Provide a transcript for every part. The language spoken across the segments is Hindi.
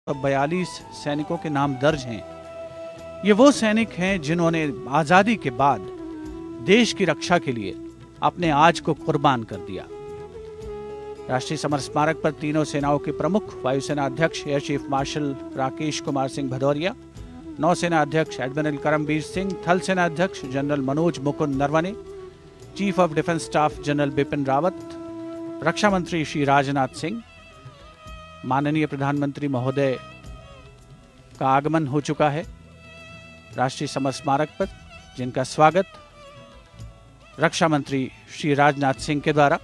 42 सैनिकों के नाम दर्ज हैं। ये वो सैनिक हैं जिन्होंने आजादी के बाद देश की रक्षा के लिए अपने आज को कुर्बान कर दिया। राष्ट्रीय समर स्मारक पर तीनों सेनाओं के प्रमुख वायुसेना अध्यक्ष air chief marshal Rakesh Kumar Singh Bhadauria, नौसेना अध्यक्ष एडमिरल करमबीर सिंह, थल सेना अध्यक्ष general Manoj Mukund Naravane, chief of defence staff general Bipin Rawat, रक्षा मंत्री श्री राजनाथ सिंह, माननीय प्रधानमंत्री महोदय का आगमन हो चुका है राष्ट्रीय समर स्मारक पर, जिनका स्वागत रक्षा मंत्री श्री राजनाथ सिंह के द्वारा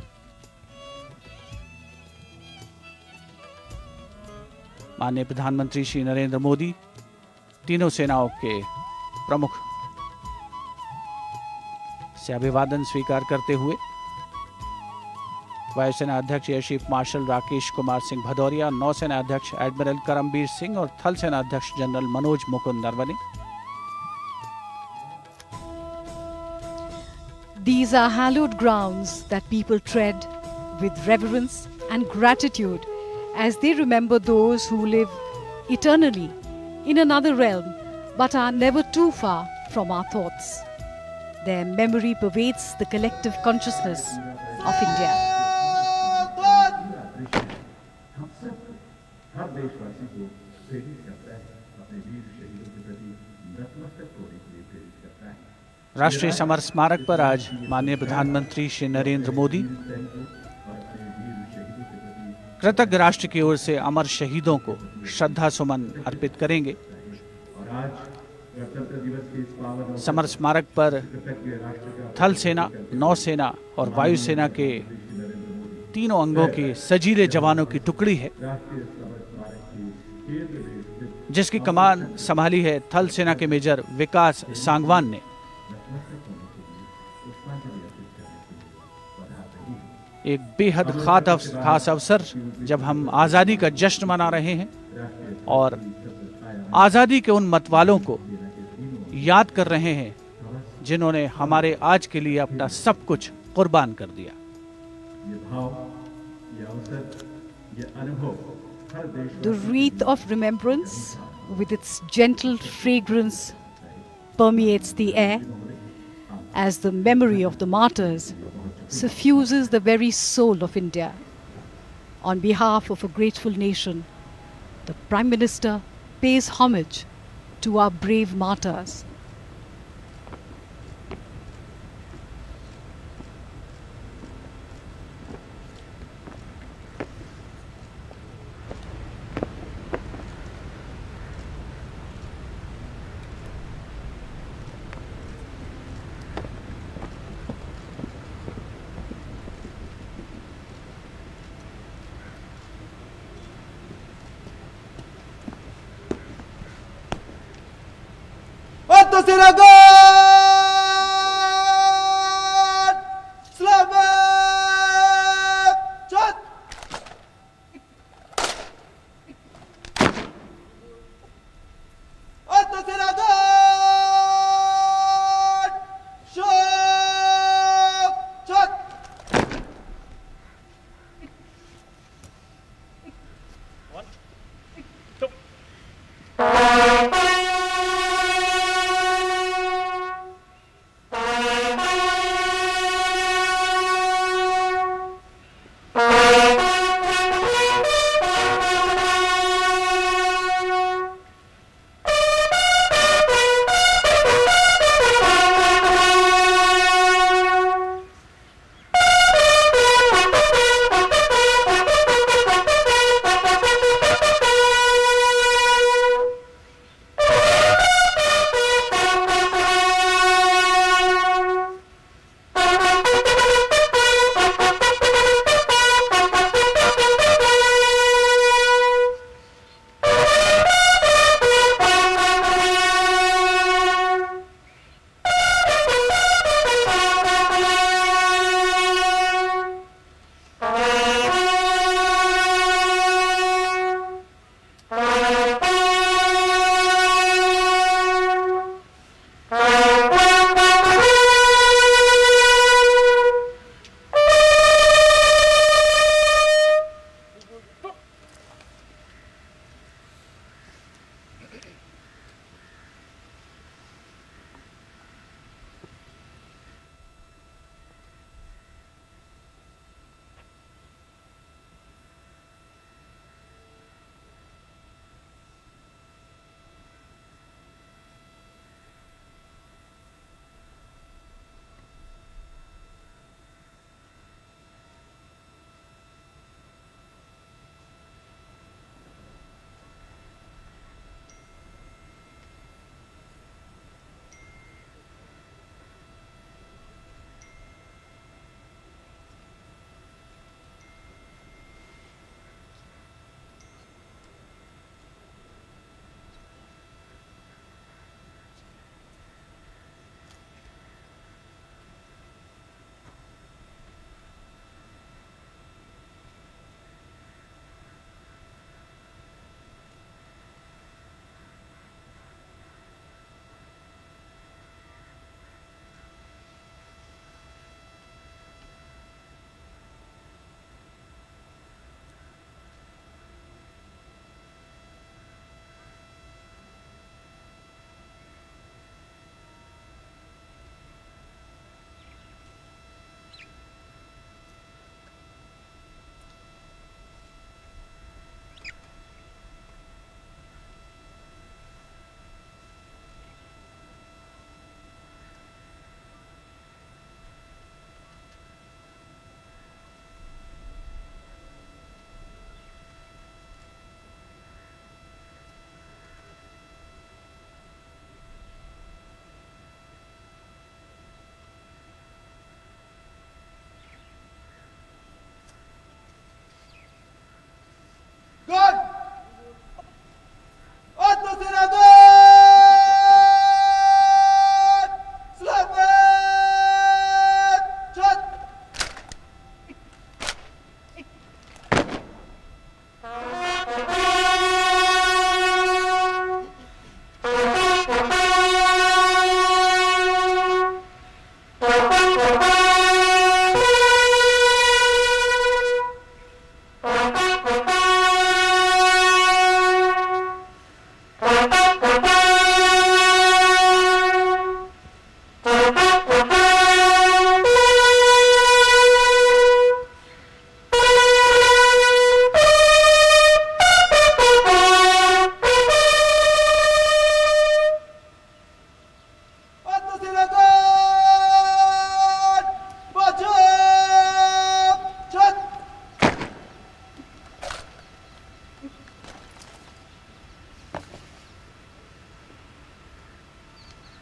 माननीय प्रधानमंत्री श्री नरेंद्र मोदी तीनों सेनाओं के प्रमुख से अभिवादन स्वीकार करते हुए वायुसेना अध्यक्ष air chief marshal Rakesh Kumar Singh Bhadauria, नौसेना अध्यक्ष एडमिरल करमबीर सिंह और थल सेना अध्यक्ष general Manoj Mukund Naravane. These are hallowed grounds that people tread with reverence and gratitude as they remember those who live eternally in another realm but are never too far from our thoughts. Their memory pervades the collective consciousness of India. राष्ट्रीय समर स्मारक पर आज माननीय प्रधानमंत्री श्री नरेंद्र मोदी कृतज्ञ राष्ट्र की ओर से अमर शहीदों को श्रद्धा सुमन अर्पित करेंगे। समर स्मारक पर थल सेना, नौसेना और वायुसेना के तीनों अंगों के सजीले जवानों की टुकड़ी है, जिसकी कमान संभाली है थल सेना के मेजर विकास सांगवान ने। एक बेहद खास अवसर जब हम आज़ादी का जश्न मना रहे हैं और आज़ादी के उन मतवालों को याद कर रहे हैं जिन्होंने हमारे आज के लिए अपना सब कुछ कुर्बान कर दिया। The wreath of remembrance with its gentle fragrance permeates the air as the memory of the martyrs suffuses the very soul of India. On behalf of a grateful nation, the Prime Minister pays homage to our brave martyrs.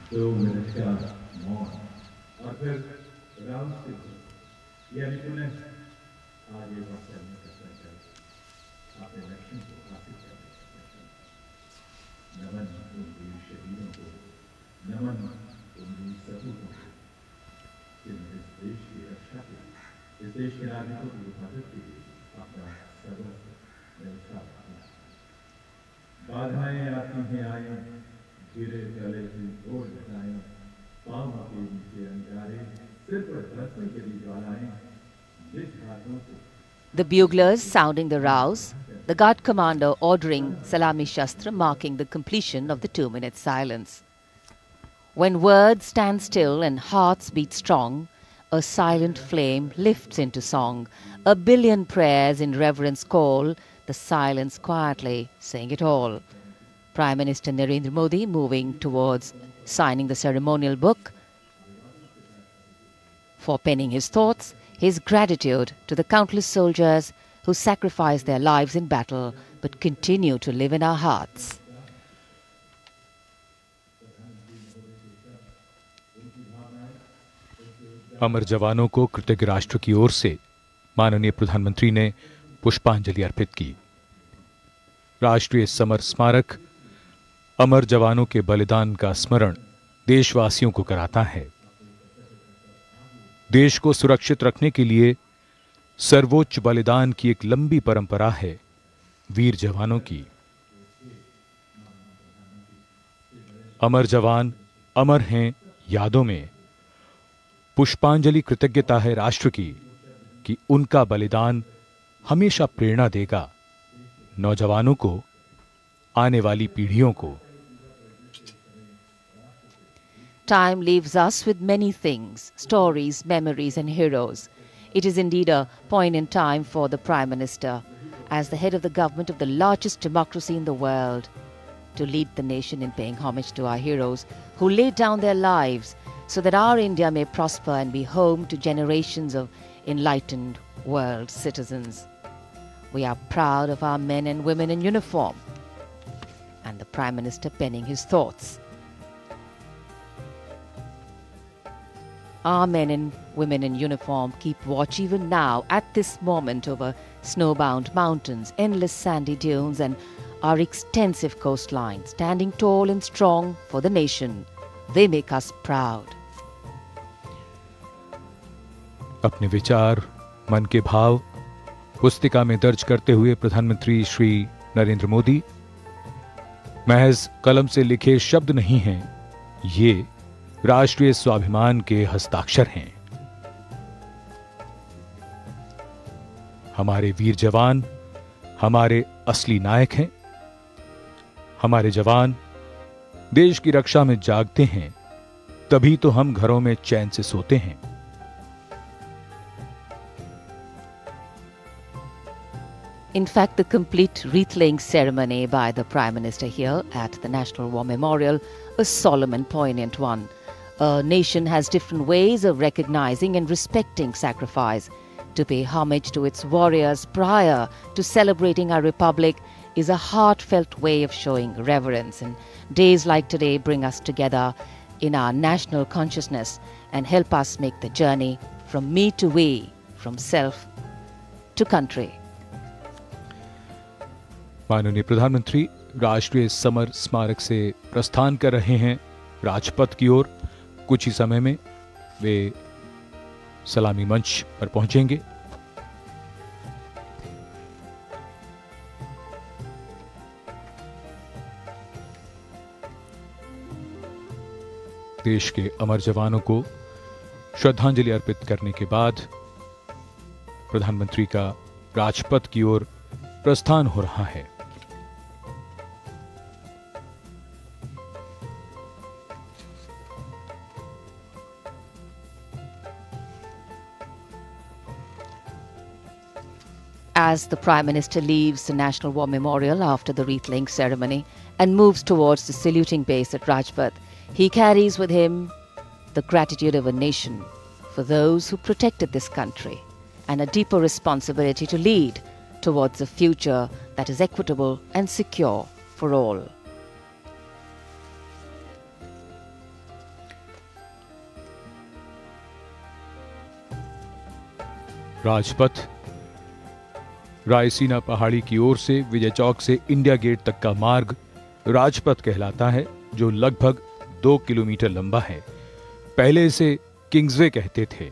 2 minute का मौन और फिर राम से यानी पुनः आगे बढ़ चलने का संकल्प, अपने लक्ष्य को हासिल करने का संकल्प। नमन उन वीर शहीदों को, नमन उन वीर सपूतों को जिन्होंने इस देश की रक्षा के लिए, इस देश के नागरिकों की हिफाजत के लिए अपना सर्वस्व न्यौछावर किया। बाधाएं आती हैं आए, गिरे गले की ओर घटाएं, पाँव के नीचे अंगारे, सिर पर बरसने के लिए ज्वालाएं, निज हाथों से। The buglers sounding the rouse, the guard commander ordering Salami Shastra, marking the completion of the 2-minute silence. When words stand still and hearts beat strong, a silent flame lifts into song. A billion prayers in reverence call, the silence quietly saying it all. Prime Minister Narendra Modi moving towards signing the ceremonial book. For penning his thoughts, his gratitude to the countless soldiers who sacrificed their lives in battle but continue to live in our hearts. अमर जवानों को कृतज्ञ राष्ट्र की ओर से माननीय प्रधानमंत्री ने पुष्पांजलि अर्पित की। राष्ट्रीय समर स्मारक अमर जवानों के बलिदान का स्मरण देशवासियों को कराता है। देश को सुरक्षित रखने के लिए सर्वोच्च बलिदान की एक लंबी परंपरा है वीर जवानों की। अमर जवान अमर हैं यादों में। पुष्पांजलि कृतज्ञता है राष्ट्र की कि उनका बलिदान हमेशा प्रेरणा देगा नौजवानों को, आने वाली पीढ़ियों को। Time leaves us with many things, stories, memories and heroes. It is indeed a poignant time for the Prime Minister, as the head of the government of the largest democracy in the world, to lead the nation in paying homage to our heroes who laid down their lives so that our India may prosper and be home to generations of enlightened world citizens. We are proud of our men and women in uniform, and the Prime Minister penning his thoughts. Our men and women in uniform keep watch even now at this moment over snowbound mountains, endless sandy dunes and our extensive coastline, standing tall and strong for the nation. They make us proud. अपने विचार, मन के भाव पुस्तिका में दर्ज करते हुए प्रधानमंत्री श्री नरेंद्र मोदी, महज कलम से लिखे शब्द नहीं हैं, ये राष्ट्रीय स्वाभिमान के हस्ताक्षर हैं। हमारे वीर जवान हमारे असली नायक हैं। हमारे जवान देश की रक्षा में जागते हैं, तभी तो हम घरों में चैन से सोते हैं। In fact, the complete wreath-laying ceremony by the Prime Minister here at the National War Memorial, a solemn and poignant one. A nation has different ways of recognizing and respecting sacrifice. To pay homage to its warriors prior to celebrating our republic is a heartfelt way of showing reverence. And days like today bring us together in our national consciousness and help us make the journey from me to we, from self to country. माननीय प्रधानमंत्री राष्ट्रीय समर स्मारक से प्रस्थान कर रहे हैं राजपथ की ओर। कुछ ही समय में वे सलामी मंच पर पहुंचेंगे। देश के अमर जवानों को श्रद्धांजलि अर्पित करने के बाद प्रधानमंत्री का राजपथ की ओर प्रस्थान हो रहा है। As the Prime Minister leaves the National War Memorial after the wreath-laying ceremony and moves towards the saluting base at Rajpath, he carries with him the gratitude of a nation for those who protected this country and a deeper responsibility to lead towards a future that is equitable and secure for all. Rajpath Raisina पहाड़ी की ओर से विजय चौक से इंडिया गेट तक का मार्ग राजपथ कहलाता है, जो लगभग 2 किलोमीटर लंबा है। पहले इसे किंग्सवे कहते थे।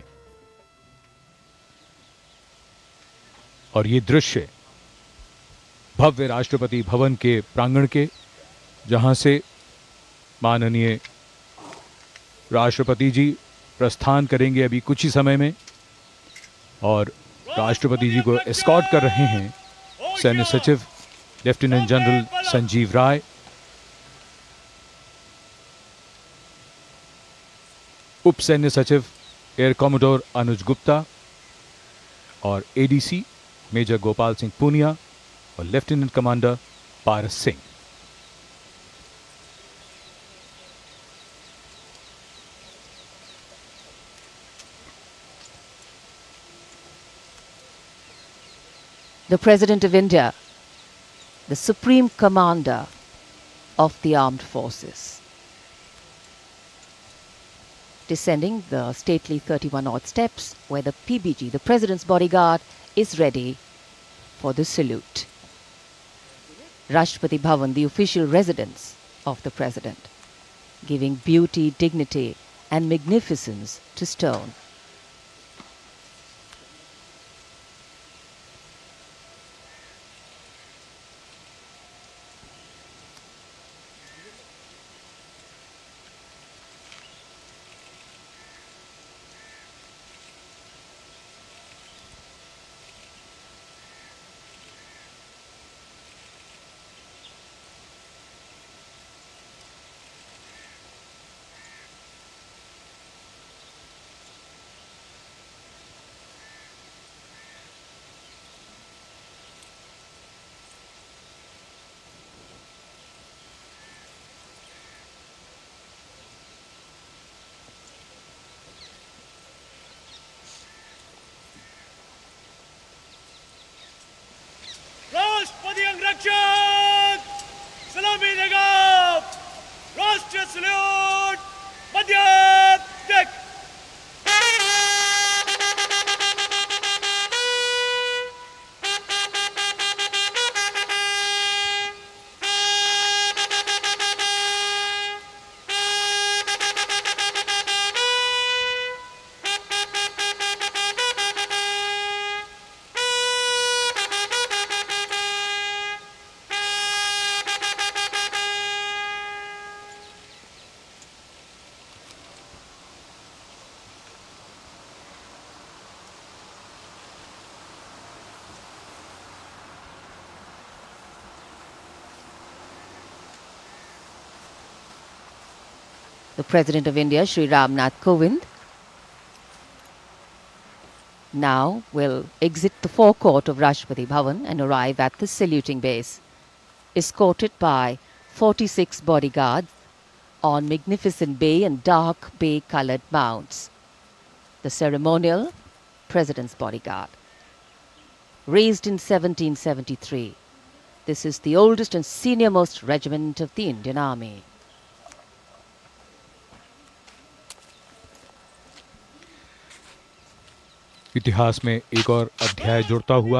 और ये दृश्य भव्य राष्ट्रपति भवन के प्रांगण के, जहां से माननीय राष्ट्रपति जी प्रस्थान करेंगे अभी कुछ ही समय में, और राष्ट्रपति जी को एस्कॉर्ट कर रहे हैं सैन्य सचिव लेफ्टिनेंट जनरल संजीव राय, उप सैन्य सचिव एयर कॉमोडोर अनुज गुप्ता और एडीसी मेजर गोपाल सिंह पूनिया और lieutenant commander Paras Singh. The President of India, the Supreme Commander of the Armed Forces, descending the stately 31-odd steps where the PBG, the President's bodyguard, is ready for the salute. Rashtrapati Bhavan, the official residence of the President, giving beauty, dignity and magnificence to stone. राष्ट्रपति अंगरक्षक सलामी देगा। राष्ट्रीय सल्यूट मध्य देख। The President of India, Shri Ram Nath Kovind, now will exit the forecourt of Rashtrapati Bhavan and arrive at the saluting base, escorted by 46 bodyguards on magnificent bay and dark bay-coloured mounts. The ceremonial President's bodyguard. Raised in 1773, this is the oldest and senior-most regiment of the Indian Army. इतिहास में एक और अध्याय जुड़ता हुआ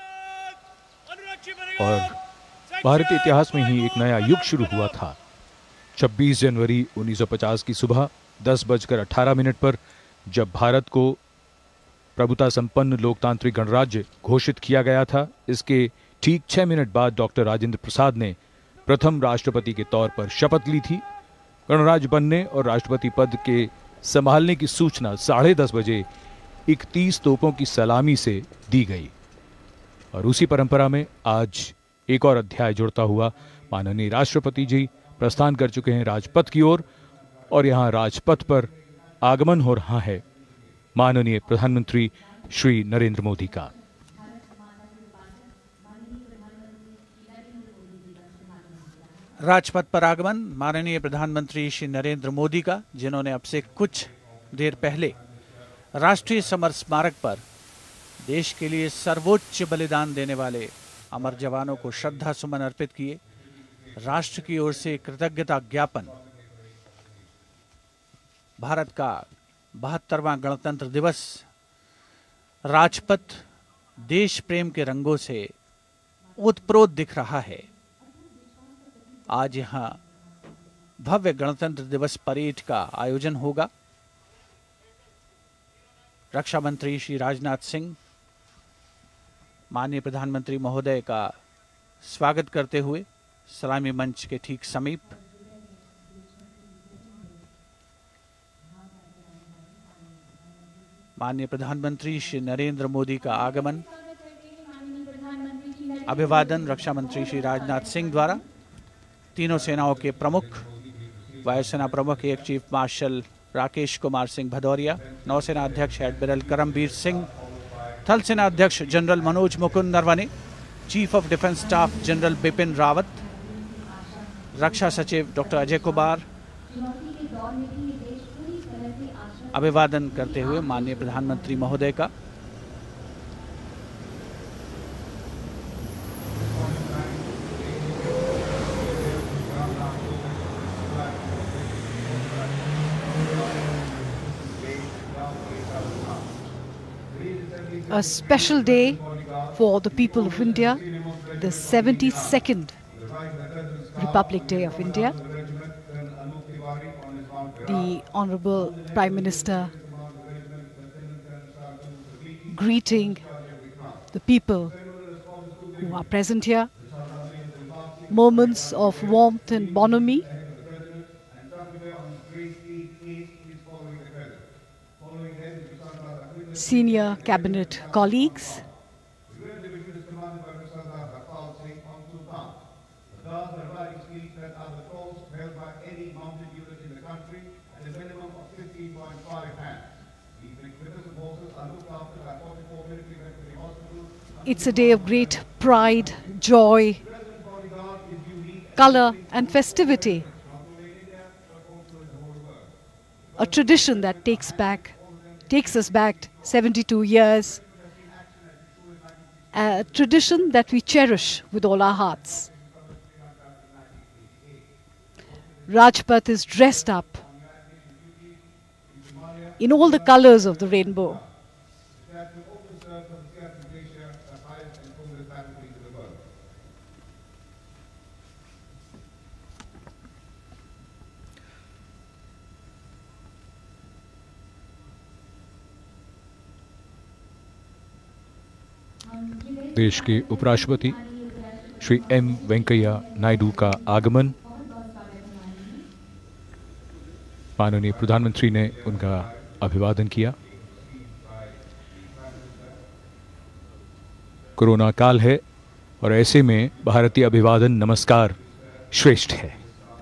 और भारतीय इतिहास में ही एक नया युग शुरू हुआ था। 26 जनवरी 1950 की सुबह 10:18 पर जब भारत को प्रभुता संपन्न लोकतांत्रिक गणराज्य घोषित किया गया था, इसके ठीक 6 मिनट बाद डॉक्टर राजेंद्र प्रसाद ने प्रथम राष्ट्रपति के तौर पर शपथ ली थी। गणराज्य बनने और राष्ट्रपति पद के संभालने की सूचना 10:30 बजे 31 तोपों की सलामी से दी गई। और उसी परंपरा में आज एक और अध्याय जुड़ता हुआ माननीय राष्ट्रपति जी प्रस्थान कर चुके हैं राजपथ की ओर, और यहां राजपथ पर आगमन हो रहा है माननीय प्रधानमंत्री श्री नरेंद्र मोदी का। राजपथ पर आगमन माननीय प्रधानमंत्री श्री नरेंद्र मोदी का, जिन्होंने अब से कुछ देर पहले राष्ट्रीय समर स्मारक पर देश के लिए सर्वोच्च बलिदान देने वाले अमर जवानों को श्रद्धा सुमन अर्पित किए। राष्ट्र की ओर से कृतज्ञता ज्ञापन भारत का 72वां गणतंत्र दिवस राजपथ देश प्रेम के रंगों से ओतप्रोत दिख रहा है। आज यहां भव्य गणतंत्र दिवस परेड का आयोजन होगा। रक्षा मंत्री श्री राजनाथ सिंह माननीय प्रधानमंत्री महोदय का स्वागत करते हुए सलामी मंच के ठीक समीप माननीय प्रधानमंत्री श्री नरेंद्र मोदी का आगमन, अभिवादन रक्षा मंत्री श्री राजनाथ सिंह द्वारा तीनों सेनाओं के प्रमुख, वायुसेना प्रमुख air chief marshal Rakesh Kumar Singh Bhadauria, नौसेना अध्यक्ष एडमिरल करमबीर सिंह, थल सेना अध्यक्ष general Manoj Mukund Naravane, chief of defence staff general Bipin Rawat, रक्षा सचिव डॉक्टर अजय कुमार अभिवादन करते हुए माननीय प्रधानमंत्री महोदय का A special day for the people of India, the 72nd Republic Day of India. The Honorable Prime Minister greeting the people who are present here. Moments of warmth and bonhomie. Senior cabinet colleagues. It's a day of great pride, joy, color and festivity. A tradition that takes us back 72 years. A tradition that we cherish with all our hearts. Rajpath is dressed up in all the colors of the rainbow. देश के उपराष्ट्रपति श्री एम वेंकैया नायडू का आगमन, माननीय प्रधानमंत्री ने उनका अभिवादन किया। कोरोना काल है और ऐसे में भारतीय अभिवादन नमस्कार श्रेष्ठ है।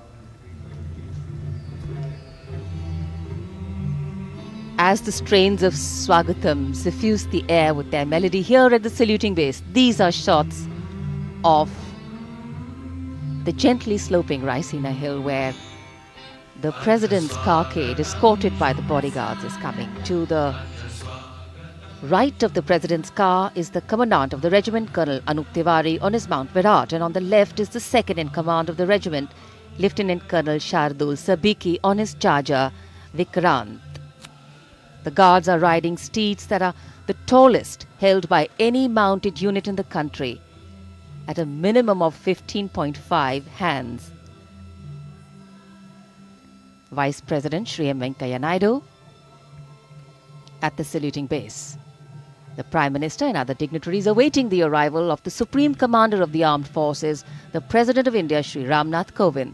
As the strains of Swagatam suffuse the air with their melody here at the saluting base, these are shots of the gently sloping Raisina Hill where the President's carcade, escorted by the bodyguards, is coming. To the right of the President's car is the Commandant of the regiment, Colonel Anup Tiwari, on his Mount Virat, and on the left is the second in command of the regiment, Lieutenant Colonel Shardul Sabiki, on his charger, Vikrant. The guards are riding steeds that are the tallest held by any mounted unit in the country, at a minimum of 15.5 hands. Vice President Shri M. Venkaiah Naidu at the saluting base. The Prime Minister and other dignitaries awaiting the arrival of the Supreme Commander of the Armed Forces, the President of India, Shri Ramnath Kovind.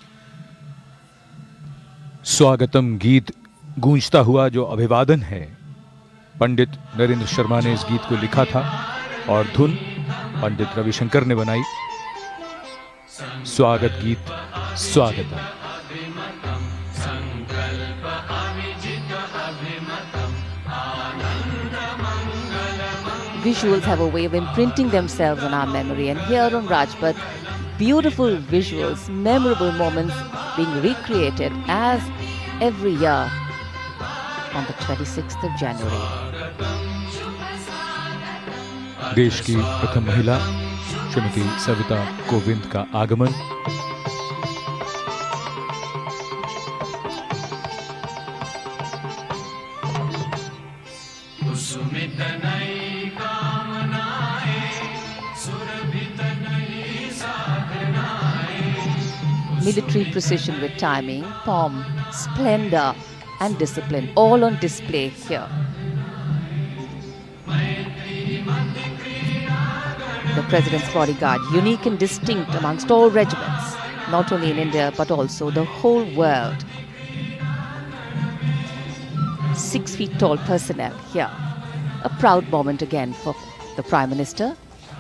स्वागतम गीत गूंजता हुआ जो अभिवादन है, पंडित नरेंद्र शर्मा ने इस गीत को लिखा था और धुन पंडित रविशंकर ने बनाई। स्वागत गीत स्वागतम। Visuals have a way of imprinting themselves on our memory, and here on Rajpath, beautiful visuals, memorable moments being recreated as every year on the 26th of January. देश की प्रथम महिला श्रीमती सविता कोविंद का आगमन, Sumit military precision with timing, pomp, splendor and discipline, all on display here. The President's bodyguard, unique and distinct amongst all regiments, not only in India but also the whole world. 6 feet tall personnel here. A proud moment again for the Prime Minister.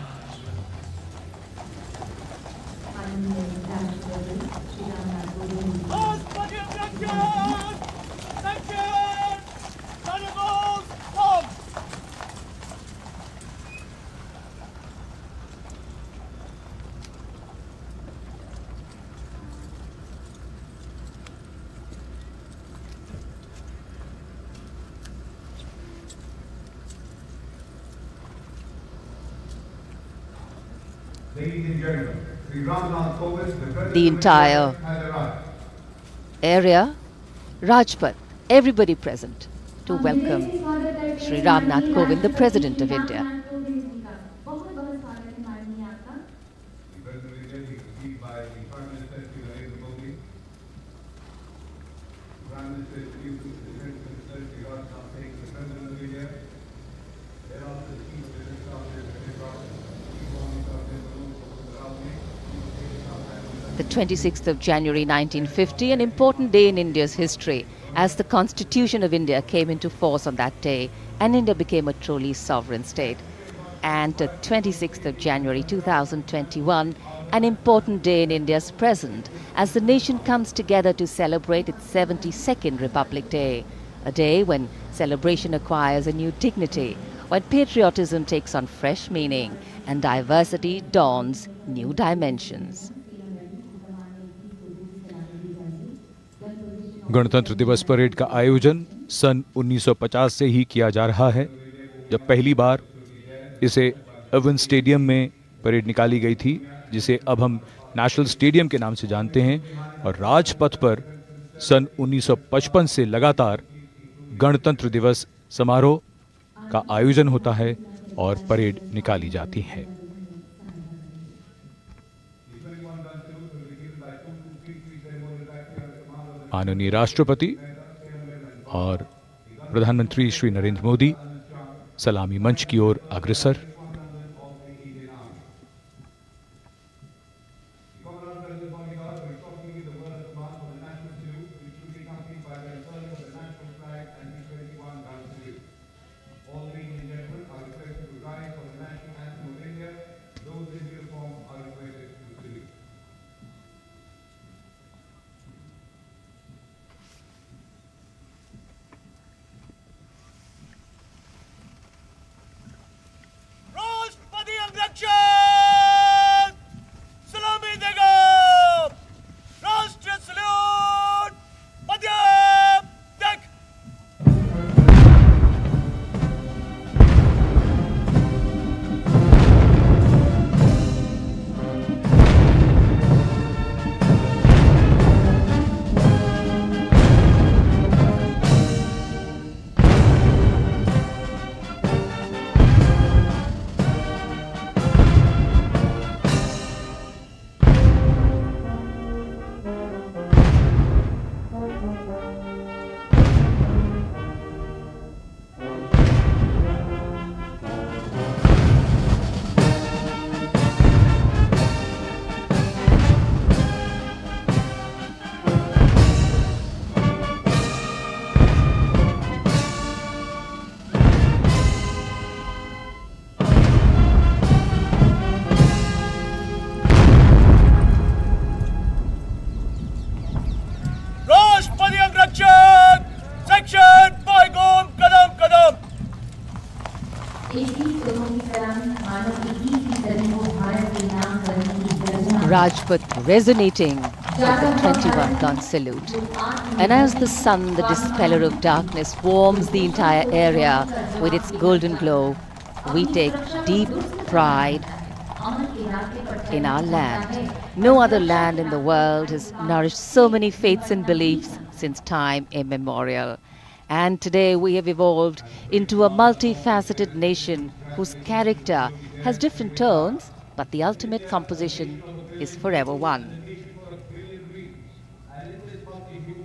Ladies and gentlemen, Sri Ramnath Kovind, the President The entire of India, has arrived. area, Rajpath, everybody present to welcome Sri Ramnath Kovind, the President of India. The President of India is received by the Prime Minister Sri Narendra Modi. The Prime Minister is received by the Defence Minister Sri Rajnath Singh, the President of India. Thereafter, the Chief of Defence Staff is Chief Army Staff is The 26th of January 1950, an important day in India's history, as the Constitution of India came into force on that day and India became a truly sovereign state. And the 26th of January 2021, an important day in India's present, as the nation comes together to celebrate its 72nd Republic Day, a day when celebration acquires a new dignity, when patriotism takes on fresh meaning and diversity dawns new dimensions. गणतंत्र दिवस परेड का आयोजन सन 1950 से ही किया जा रहा है, जब पहली बार इसे एवन स्टेडियम में परेड निकाली गई थी, जिसे अब हम नेशनल स्टेडियम के नाम से जानते हैं, और राजपथ पर सन 1955 से लगातार गणतंत्र दिवस समारोह का आयोजन होता है और परेड निकाली जाती है। माननीय राष्ट्रपति और प्रधानमंत्री श्री नरेंद्र मोदी सलामी मंच की ओर अग्रसर। सलामी देगा। राष्ट्रीय सल्यूट, पद्यक। Rajpath resonating with the 21-gun salute. And as the sun, the dispeller of darkness, warms the entire area with its golden glow, we take deep pride in our land. No other land in the world has nourished so many faiths and beliefs since time immemorial. And today we have evolved into a multifaceted nation whose character has different tones, but the ultimate composition is forever one.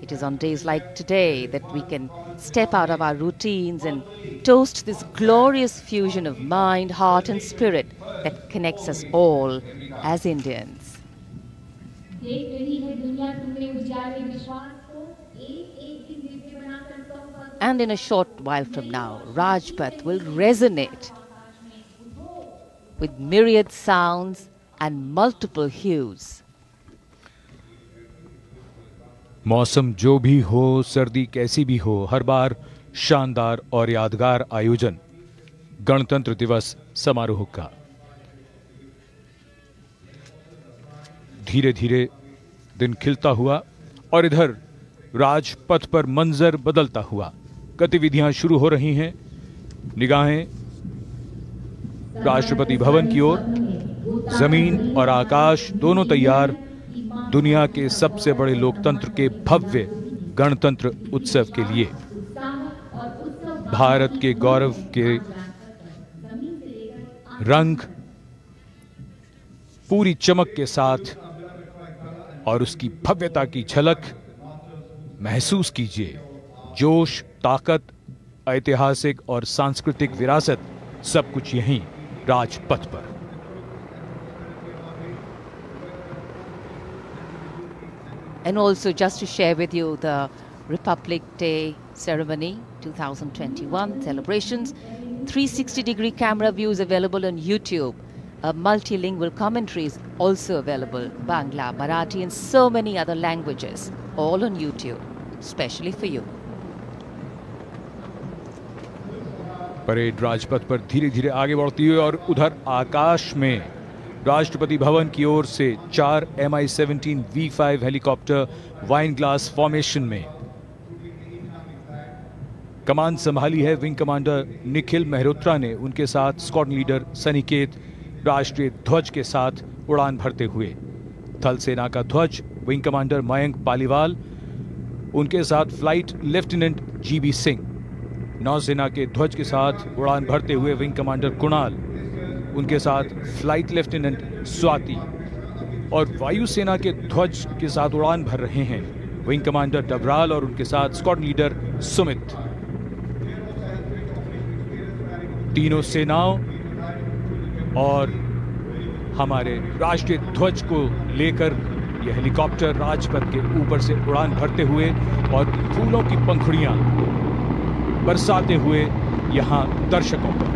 It is on days like today that we can step out of our routines and toast this glorious fusion of mind, heart and spirit that connects us all as Indians. And in a short while from now, Rajpath will resonate with myriad sounds and multiple hues. मौसम जो भी हो, सर्दी कैसी भी हो, हर बार शानदार और यादगार आयोजन गणतंत्र दिवस समारोह का। धीरे धीरे दिन खिलता हुआ और इधर राजपथ पर मंजर बदलता हुआ। गतिविधियां शुरू हो रही हैं। निगाहें राष्ट्रपति भवन की ओर। जमीन और आकाश दोनों तैयार दुनिया के सबसे बड़े लोकतंत्र के भव्य गणतंत्र उत्सव के लिए। भारत के गौरव के रंग पूरी चमक के साथ और उसकी भव्यता की झलक महसूस कीजिए। जोश, ताकत, ऐतिहासिक और सांस्कृतिक विरासत सब कुछ यहीं राजपथ पर। And also just to share with you the Republic Day ceremony 2021 celebrations, 360-degree camera views available on YouTube. A multilingual commentary is also available, Bangla, Marathi and so many other languages, all on YouTube, especially for you. Parade Rajpath पर धीरे धीरे आगे बढ़ती हुई और उधर आकाश में राष्ट्रपति भवन की ओर से 4 Mi-17 V5 helicopter wine glass formation में। कमान संभाली है विंग कमांडर निखिल मेहरोत्रा ने। उनके साथ स्क्वाड्रन लीडर सनिकेत राष्ट्रीय ध्वज के साथ उड़ान भरते हुए। थल सेना का ध्वज विंग कमांडर मयंक पालीवाल, उनके साथ फ्लाइट लेफ्टिनेंट जीबी सिंह। नौसेना के ध्वज के साथ उड़ान भरते हुए विंग कमांडर कुणाल, उनके साथ फ्लाइट लेफ्टिनेंट स्वाति। और वायुसेना के ध्वज के साथ उड़ान भर रहे हैं विंग कमांडर डबराल और उनके साथ स्क्वाड्रन लीडर सुमित। तीनों सेनाओं और हमारे राष्ट्रीय ध्वज को लेकर यह हेलीकॉप्टर राजपथ के ऊपर से उड़ान भरते हुए और फूलों की पंखुड़ियां बरसाते हुए यहां दर्शकों पर।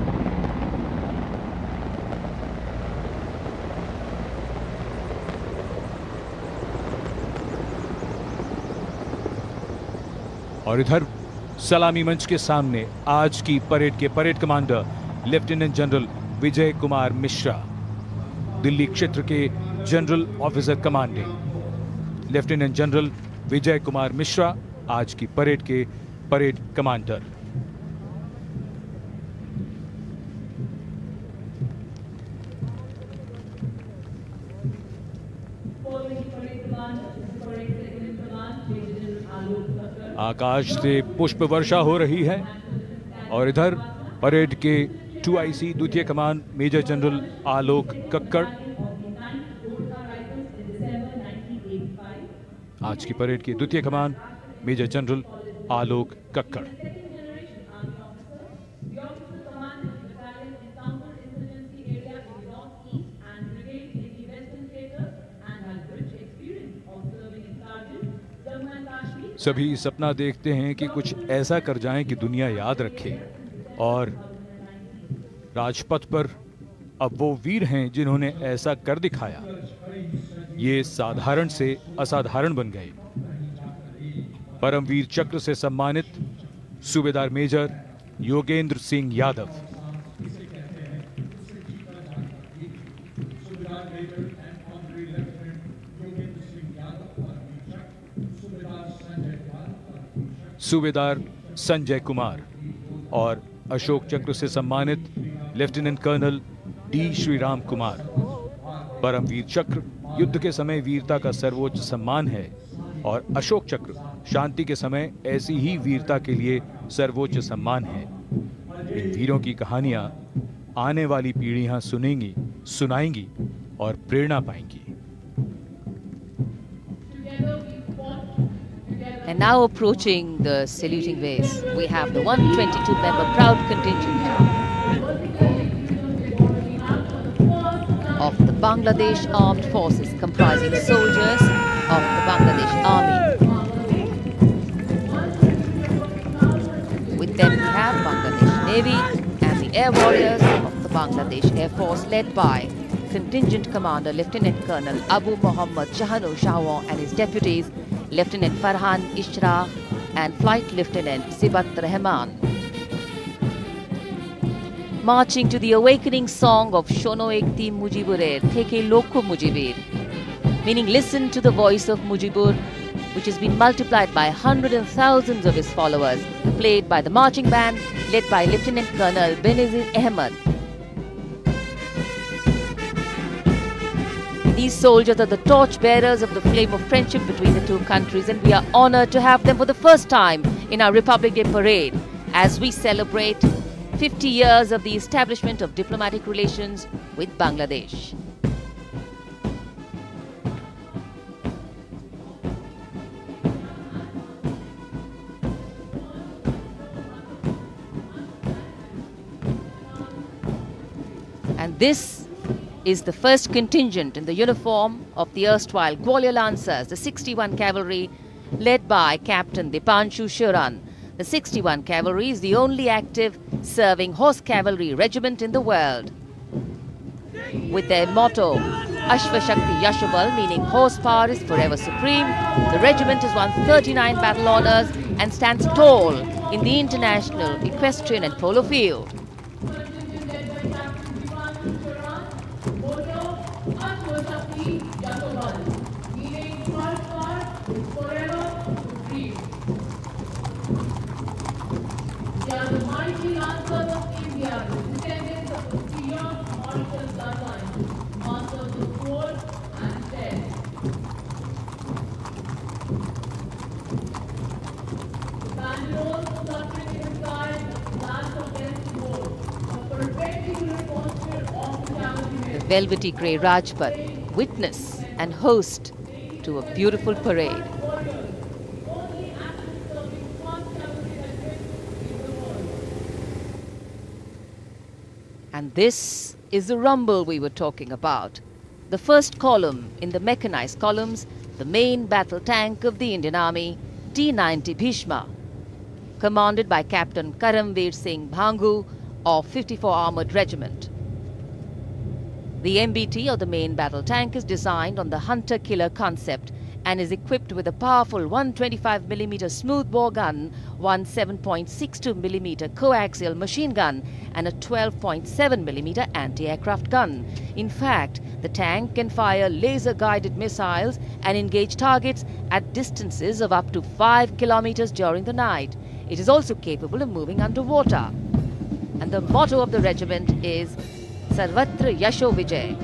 और इधर सलामी मंच के सामने आज की परेड के parade commander lieutenant general Vijay Kumar Mishra, Delhi क्षेत्र के general officer commanding. Lieutenant general Vijay Kumar Mishra आज की परेड के परेड कमांडर। आकाश से पुष्प वर्षा हो रही है और इधर परेड के 2IC द्वितीय कमान मेजर जनरल आलोक कक्कड़। आज की परेड की द्वितीय कमान मेजर जनरल आलोक कक्कड़। सभी सपना देखते हैं कि कुछ ऐसा कर जाएं कि दुनिया याद रखे, और राजपथ पर अब वो वीर हैं जिन्होंने ऐसा कर दिखाया। ये साधारण से असाधारण बन गए। परमवीर चक्र से सम्मानित सूबेदार मेजर योगेंद्र सिंह यादव, सूबेदार संजय कुमार और अशोक चक्र से सम्मानित lieutenant colonel D Shriram Kumar. Paramvir Chakra युद्ध के समय वीरता का सर्वोच्च सम्मान है और अशोक चक्र शांति के समय ऐसी ही वीरता के लिए सर्वोच्च सम्मान है। इन वीरों की कहानियां आने वाली पीढ़ियां सुनेंगी, सुनाएंगी और प्रेरणा पाएंगी। And now approaching the saluting base, we have the 122-member proud contingent of the Bangladesh Armed Forces, comprising soldiers of the Bangladesh Army. With them we have Bangladesh Navy and the Air Warriors of the Bangladesh Air Force, led by Contingent Commander Lieutenant Colonel Abu Muhammad Shahanu Shahwan and his deputies, Lieutenant Farhan Ishraq and Flight Lieutenant Sibat Rahman. Marching to the awakening song of Shono Ekti Mujiburer Theke Lokho Mujibir, meaning listen to the voice of Mujibur, which has been multiplied by hundreds and thousands of his followers, played by the marching band led by Lieutenant Colonel Benazir Ahmed. These soldiers are the torchbearers of the flame of friendship between the two countries, and we are honored to have them for the first time in our Republic Day parade as we celebrate 50 years of the establishment of diplomatic relations with Bangladesh. And this is the first contingent in the uniform of the erstwhile Gwalior Lancers, the 61 Cavalry, led by Captain Dipanshu Shuran. The 61 Cavalry is the only active serving horse cavalry regiment in the world. With their motto, Ashva Shakti Yashabal, meaning horsepower is forever supreme, the regiment has won 39 battle honors and stands tall in the international equestrian and polo field. Velvety grey Rajpath, witness and host to a beautiful parade. And this is the rumble we were talking about. The first column in the mechanized columns, the main battle tank of the Indian Army, T-90 Bhishma, commanded by Captain Karamveer Singh Bhangu of 54 Armoured Regiment. The MBT, or the main battle tank, is designed on the hunter-killer concept and is equipped with a powerful 125mm smoothbore gun, one 7.62mm coaxial machine gun and a 12.7mm anti-aircraft gun. In fact, the tank can fire laser-guided missiles and engage targets at distances of up to 5 kilometers during the night. It is also capable of moving underwater. And the motto of the regiment is Sarvatra Yasho Vijay.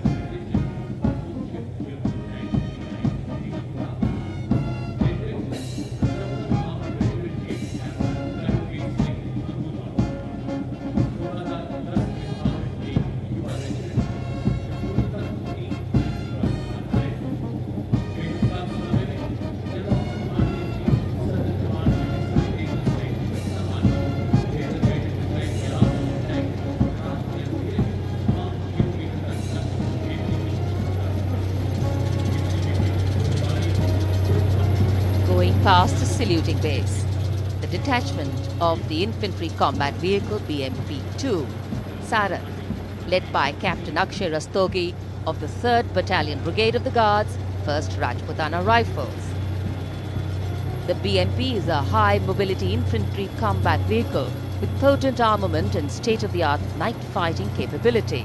Past the saluting base, the detachment of the Infantry Combat Vehicle BMP-2, Sarath, led by Captain Akshay Rastogi of the 3rd Battalion Brigade of the Guards, 1st Rajputana Rifles. The BMP is a high-mobility infantry combat vehicle with potent armament and state-of-the-art night fighting capability.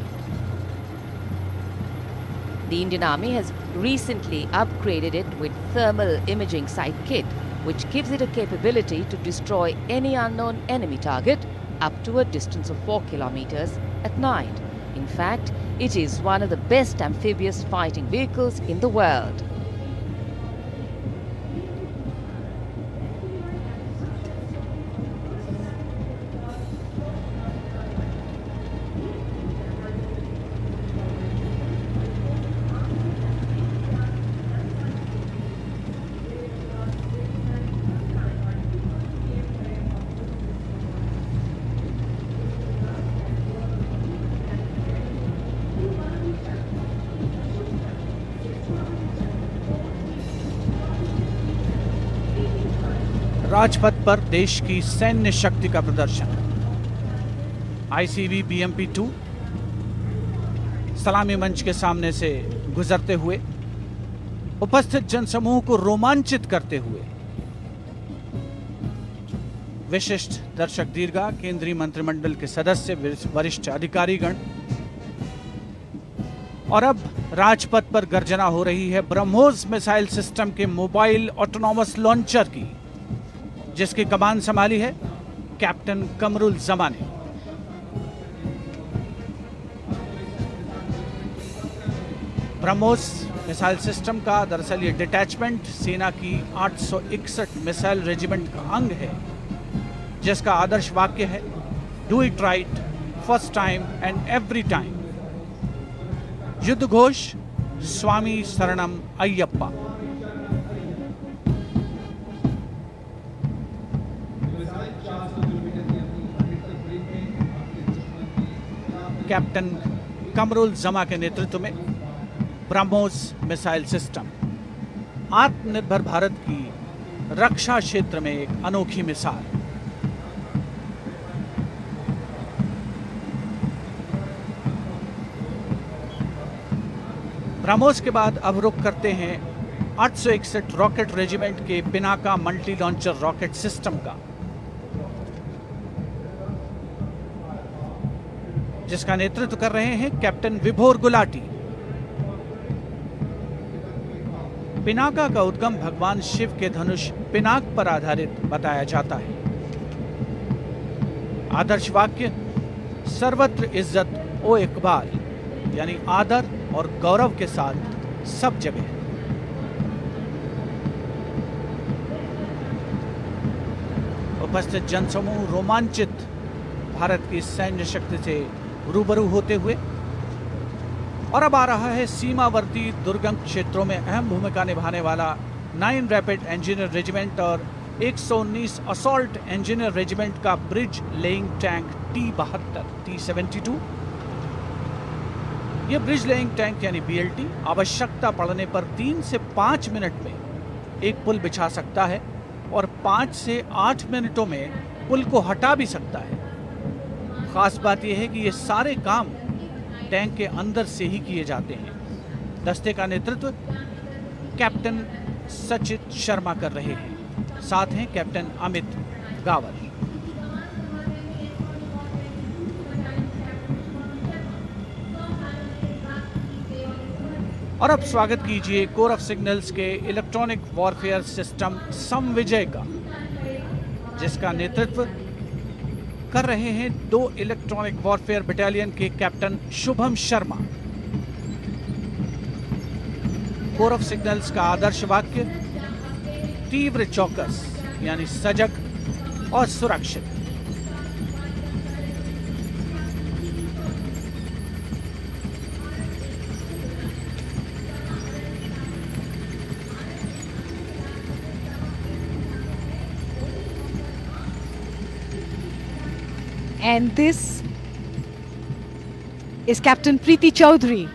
The Indian Army has recently upgraded it with thermal imaging sight kit, which gives it a capability to destroy any unknown enemy target up to a distance of 4 kilometers at night. In fact, it is one of the best amphibious fighting vehicles in the world. Rajpath पर देश की सैन्य शक्ति का प्रदर्शन। ICV BMP-2 सलामी मंच के सामने से गुजरते हुए उपस्थित जनसमूह को रोमांचित करते हुए विशिष्ट दर्शक दीर्घा, केंद्रीय मंत्रिमंडल के सदस्य, वरिष्ठ अधिकारीगण, और अब राजपथ पर गर्जना हो रही है ब्रह्मोस मिसाइल सिस्टम के मोबाइल ऑटोनॉमस लॉन्चर की, जिसकी कमान संभाली है कैप्टन कमरुल जमा ने। ब्रह्मोस मिसाइल सिस्टम का दरअसल ये डिटैचमेंट सेना की 861 मिसाइल रेजिमेंट का अंग है, जिसका आदर्श वाक्य है do it right first time and every time. युद्ध घोष स्वामी शरणम अय्यप्पा। कैप्टन कमरुल जमा के नेतृत्व में ब्रह्मोस मिसाइल सिस्टम आत्मनिर्भर भारत की रक्षा क्षेत्र में एक अनोखी मिसाल। ब्रह्मोस के बाद अब रुख करते हैं 861 रॉकेट रेजिमेंट के Pinaka multi launcher rocket system का, जिसका नेतृत्व कर रहे हैं कैप्टन विभोर गुलाटी। पिनाका का उद्गम भगवान शिव के धनुष पिनाक पर आधारित बताया जाता है। आदर्श वाक्य सर्वत्र इज्जत ओ इकबाल, यानी आदर और गौरव के साथ सब जगह। उपस्थित जनसमूह रोमांचित भारत की सैन्य शक्ति से रूबरू होते हुए, और अब आ रहा है सीमावर्ती दुर्गम क्षेत्रों में अहम भूमिका निभाने वाला 9 रैपिड इंजीनियर रेजिमेंट और 119 असॉल्ट इंजीनियर रेजिमेंट का ब्रिज लेइंग टैंक T-72। यह ब्रिज लेइंग टैंक यानी BLT आवश्यकता पड़ने पर 3 से 5 मिनट में एक पुल बिछा सकता है और 5 से 8 मिनटों में पुल को हटा भी सकता है। खास बात यह है कि ये सारे काम टैंक के अंदर से ही किए जाते हैं। दस्ते का नेतृत्व कैप्टन सचित शर्मा कर रहे हैं, साथ हैं कैप्टन अमित गावर। और अब स्वागत कीजिए कोर ऑफ सिग्नल्स के इलेक्ट्रॉनिक वॉरफेयर सिस्टम समविजय का, जिसका नेतृत्व कर रहे हैं 2 इलेक्ट्रॉनिक वॉरफेयर बटालियन के captain Shubham Sharma. Corps of signals का आदर्श वाक्य तीव्र चौकस, यानी सजग और सुरक्षित। And this is Captain Preeti Chaudhary,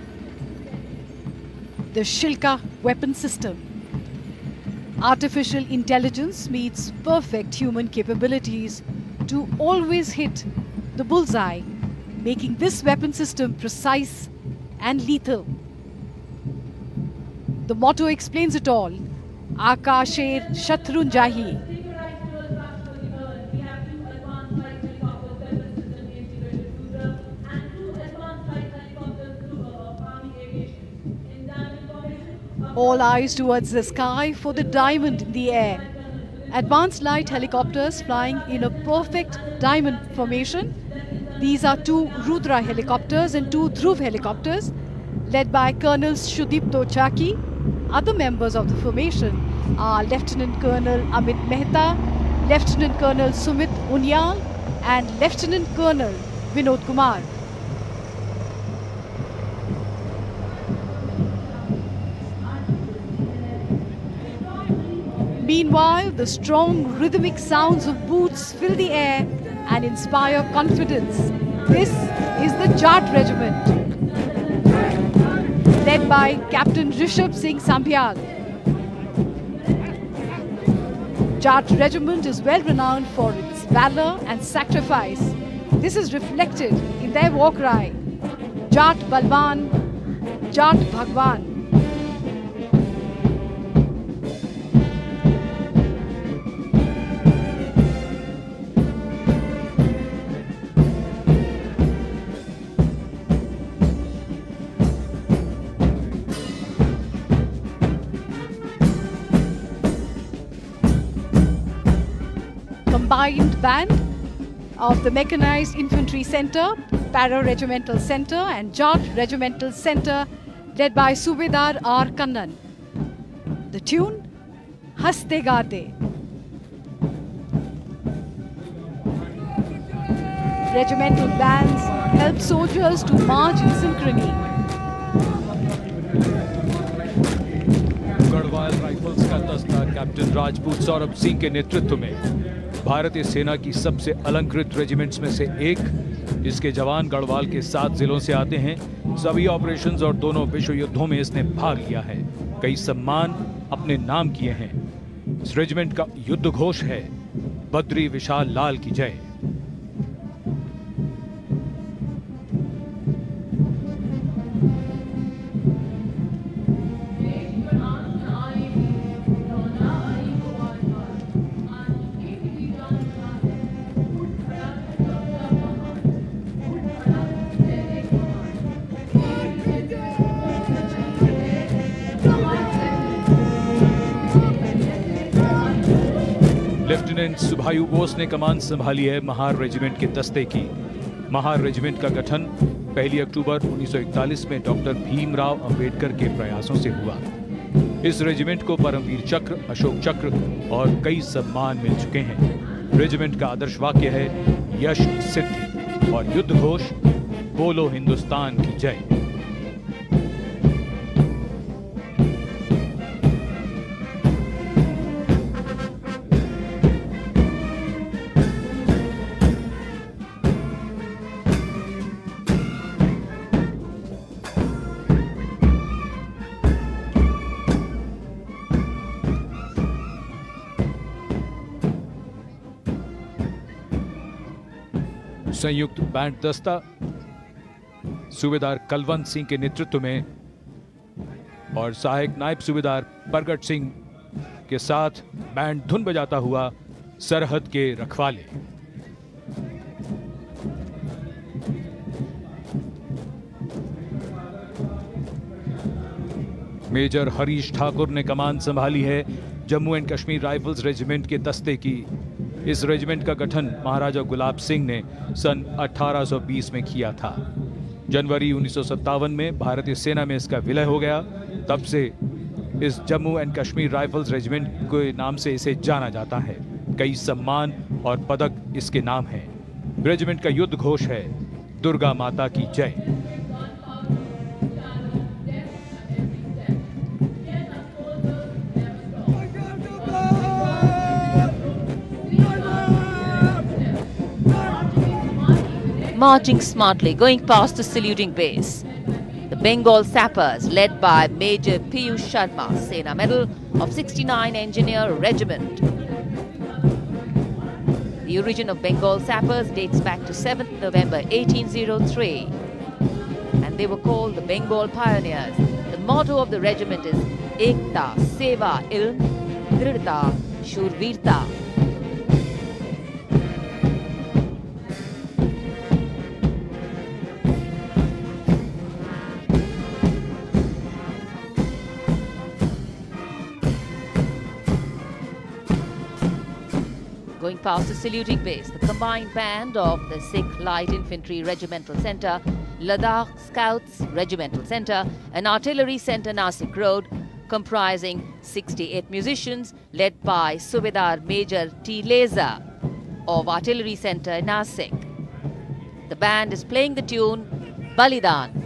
the Shilka weapon system. Artificial intelligence meets perfect human capabilities to always hit the bullseye, making this weapon system precise and lethal. The motto explains it all: Akasher Shatrun Jahi. All eyes towards the sky for the diamond in the air. Advanced light helicopters flying in a perfect diamond formation. These are 2 Rudra helicopters and 2 Dhruv helicopters, led by Colonels Shudipto Chaki. Other members of the formation are Lieutenant Colonel Amit Mehta, Lieutenant Colonel Sumit Unyal, and Lieutenant Colonel Vinod Kumar. Meanwhile, the strong rhythmic sounds of boots fill the air and inspire confidence. This is the Jat Regiment, led by Captain Rishabh Singh Sambhyal. Jat Regiment is well renowned for its valor and sacrifice. This is reflected in their war cry, Jat Balwan, Jat Bhagwan. Combined band of the Mechanized Infantry Center, Para-Regimental Center and Jat Regimental Center led by Subedar R. Kannan. The tune, Haste Gaate. Regimental bands help soldiers to march in synchrony. Garhwal rifles का दस्ता कैप्टन राजपूत सौरभ सिंह के नेतृत्व में भारतीय सेना की सबसे अलंकृत रेजिमेंट्स में से एक, जिसके जवान गढ़वाल के 7 जिलों से आते हैं। सभी ऑपरेशंस और दोनों विश्व युद्धों में इसने भाग लिया है, कई सम्मान अपने नाम किए हैं। इस रेजिमेंट का युद्ध घोष है, बद्री विशाल लाल की जय। लेफ्टिनेंट सुभायु बोस ने कमान संभाली है महार रेजिमेंट के दस्ते की। महार रेजिमेंट का गठन 1 अक्टूबर 1941 में डॉक्टर भीमराव अंबेडकर के प्रयासों से हुआ। इस रेजिमेंट को परमवीर चक्र, अशोक चक्र और कई सम्मान मिल चुके हैं। रेजिमेंट का आदर्श वाक्य है यश सिद्धि और युद्ध घोष बोलो हिंदुस्तान की जय। संयुक्त बैंड दस्ता सूबेदार कलवंत सिंह के नेतृत्व में और सहायक नायब सूबेदार प्रगट सिंह के साथ बैंड धुन बजाता हुआ सरहद के रखवाले। मेजर हरीश ठाकुर ने कमान संभाली है Jammu and Kashmir rifles regiment के दस्ते की। इस रेजिमेंट का गठन महाराजा गुलाब सिंह ने सन 1820 में किया था। जनवरी 1957 में भारतीय सेना में इसका विलय हो गया। तब से इस Jammu and Kashmir rifles regiment के नाम से इसे जाना जाता है। कई सम्मान और पदक इसके नाम हैं। रेजिमेंट का युद्ध घोष है दुर्गा माता की जय। Marching smartly, going past the saluting base. The Bengal Sappers, led by Major Piyush Sharma, Sena Medal of 69 Engineer Regiment. The origin of Bengal Sappers dates back to 7th November 1803. And they were called the Bengal Pioneers. The motto of the regiment is Ekta, Seva, Ilm, Dridhta, Shurvirta. Going past the saluting base, the combined band of the Sikh Light Infantry Regimental Centre, Ladakh Scouts Regimental Centre and Artillery Centre Nasik Road, comprising 68 musicians led by Subedar Major T. Leza of Artillery Centre Nasik. The band is playing the tune Balidan.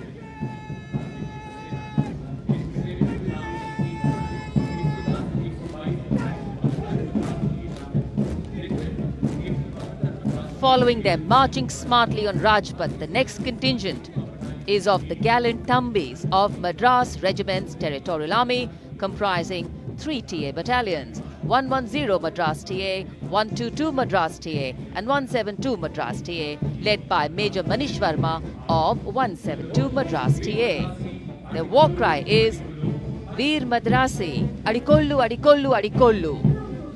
Following them, marching smartly on Rajpath, the next contingent is of the gallant Thambis of Madras Regiment's Territorial Army, comprising 3 TA battalions. 110 Madras TA, 122 Madras TA and 172 Madras TA, led by Major Manish Verma of 172 Madras TA. Their war cry is Veer Madrasi, Adikollu, Adikollu, Adikollu.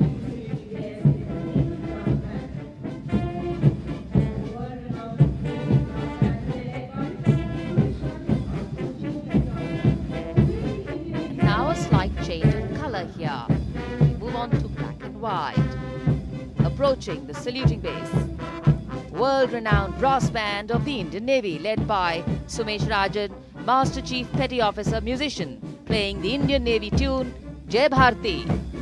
Now a slight change of colour here. Move on to black and white. Approaching the saluting base. World-renowned brass band of the Indian Navy led by Sumesh Rajan, Master Chief Petty Officer Musician, playing the Indian Navy tune Jai Bharati.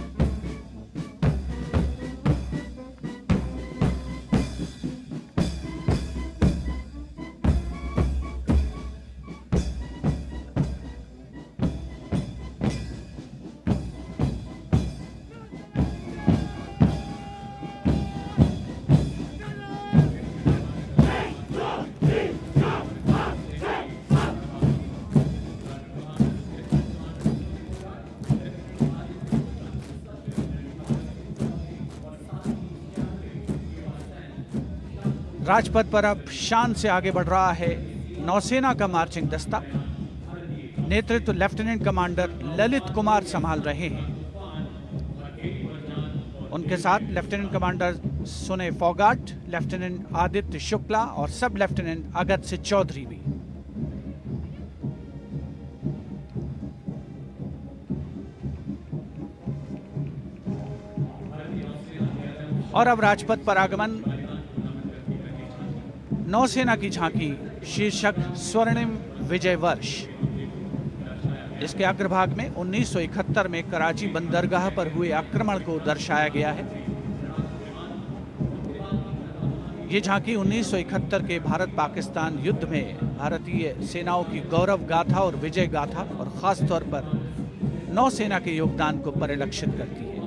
Rajpath पर अब शान से आगे बढ़ रहा है नौसेना का मार्चिंग दस्ता। नेतृत्व लेफ्टिनेंट कमांडर ललित कुमार संभाल रहे हैं। उनके साथ लेफ्टिनेंट कमांडर सुने फोगाट, लेफ्टिनेंट आदित्य शुक्ला और सब लेफ्टिनेंट अगस्त्य चौधरी भी। और अब राजपथ पर आगमन नौसेना की झांकी शीर्षक स्वर्णिम विजय वर्ष। इसके अग्रभाग में 1971 में कराची बंदरगाह पर हुए आक्रमण को दर्शाया गया है। ये झांकी 1971 के भारत पाकिस्तान युद्ध में भारतीय सेनाओं की गौरव गाथा और विजय गाथा और खास तौर पर नौसेना के योगदान को परिलक्षित करती है।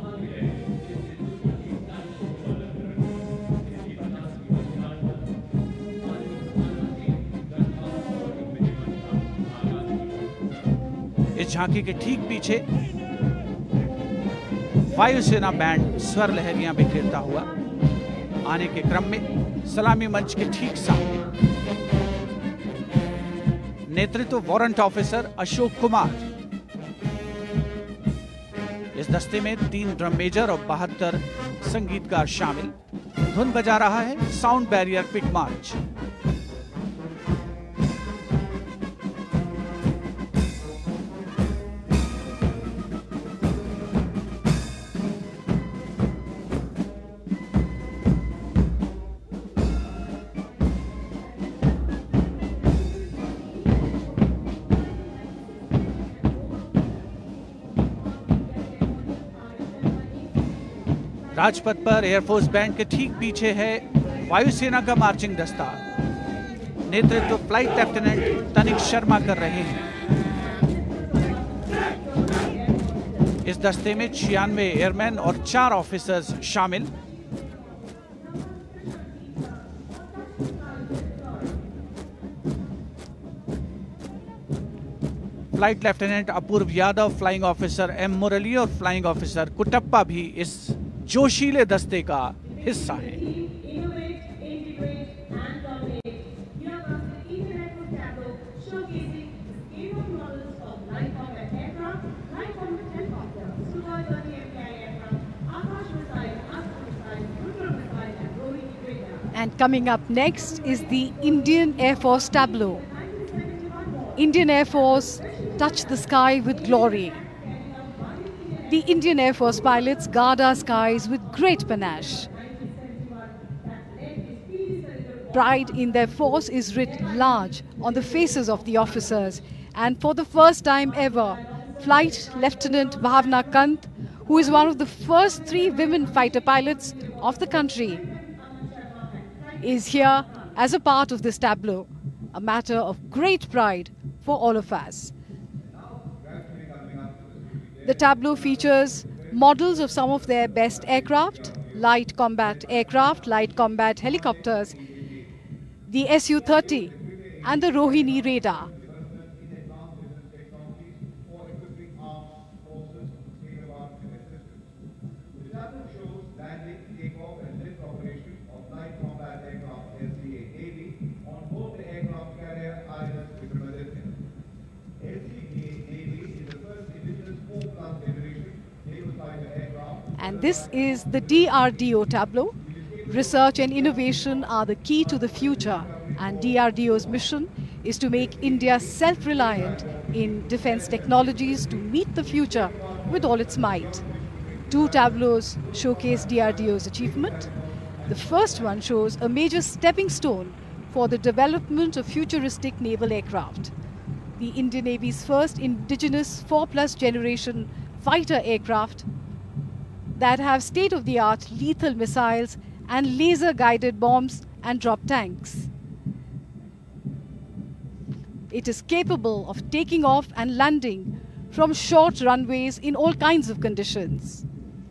इस झांकी के ठीक पीछे वायुसेना बैंड स्वर लहरियां बिखेरता हुआ आने के क्रम में सलामी मंच के ठीक सामने नेतृत्व वारंट ऑफिसर अशोक कुमार। इस दस्ते में 3 ड्रम मेजर और 72 संगीतकार शामिल। धुन बजा रहा है sound barrier pick march. Rajpath पर एयरफोर्स बैंड के ठीक पीछे है वायुसेना का मार्चिंग दस्ता। नेतृत्व फ्लाइट लेफ्टिनेंट तनिक शर्मा कर रहे हैं। इस दस्ते में 96 एयरमैन और 4 ऑफिसर्स शामिल। Flight lieutenant Apoorva Yadav, flying officer M Murali और फ्लाइंग ऑफिसर कुटप्पा भी इस जोशीले दस्ते का हिस्सा है। And coming up next is the Indian Air Force tableau. Indian Air Force touch the sky with glory. The Indian Air Force pilots guard our skies with great panache. Pride in their force is writ large on the faces of the officers, and for the first time ever, Flight Lieutenant Bhavna Kant, who is one of the first 3 women fighter pilots of the country, is here as a part of this tableau, a matter of great pride for all of us. The tableau features models of some of their best aircraft, light combat aircraft, light combat helicopters, the Su-30 and the Rohini radar. tableau shows landing, takeoff, and lift operation of Light Combat Aircraft LCA-AV on board the aircraft carrier INS Vikramaditya. LCA-AV is the first indigenous 4+ generation naval fighter aircraft. And this is the DRDO tableau. Research and innovation are the key to the future, and DRDO's mission is to make India self-reliant in defense technologies to meet the future with all its might. Two tableaus showcase DRDO's achievement. The first one shows a major stepping stone for the development of futuristic naval aircraft. The Indian Navy's first indigenous 4+ generation fighter aircraft that have state-of-the-art lethal missiles and laser-guided bombs and drop tanks. It is capable of taking off and landing from short runways in all kinds of conditions.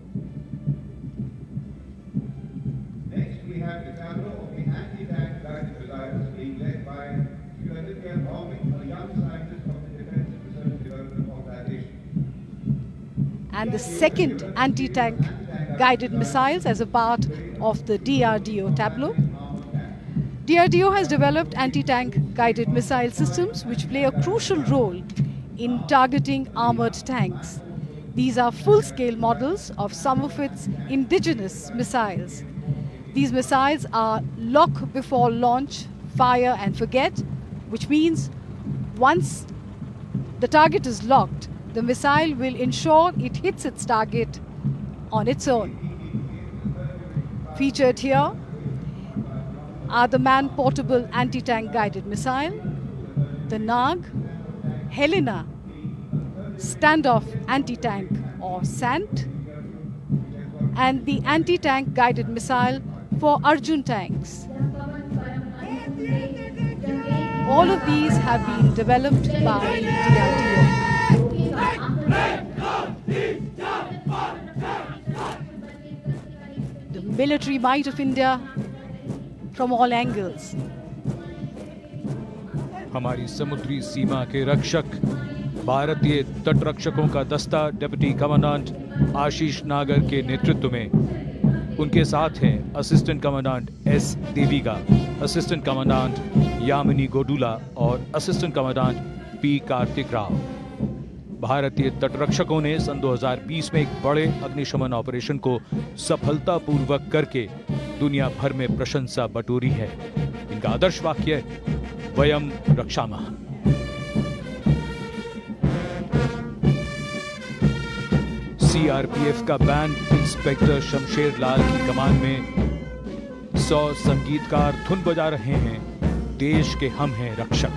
Next, we have the tableau of the anti-tank guided missiles being led by Aditya Bhaumik, a young scientist from the Defense Research and Development Organization. And the second anti-tank guided missiles as a part of the DRDO tableau. DRDO has developed anti-tank guided missile systems which play a crucial role in targeting armored tanks. These are full-scale models of some of its indigenous missiles. These missiles are lock before launch, fire and forget, which means once the target is locked, the missile will ensure it hits its target on its own. Featured here are the man-portable anti-tank guided missile, the Nag, Helena, standoff anti-tank or SANT, and the anti-tank guided missile for Arjun tanks. All of these have been developed by DRDO. The military might of India from all angles. हमारी समुद्री सीमा के रक्षक भारतीय तटरक्षकों का दस्ता डिप्टी कमांडेंट आशीष नागर के नेतृत्व में, उनके साथ हैं assistant commandant S Deviga, assistant commandant Yamini Godula और assistant commandant P Karthik Rao. भारतीय तटरक्षकों ने सन 2020 में एक बड़े अग्निशमन ऑपरेशन को सफलतापूर्वक करके दुनिया भर में प्रशंसा बटोरी है। इनका आदर्श वाक्य वयम रक्षामः। सीआरपीएफ का बैंड इंस्पेक्टर शमशेर लाल की कमान में 100 संगीतकार धुन बजा रहे हैं, देश के हम हैं रक्षक।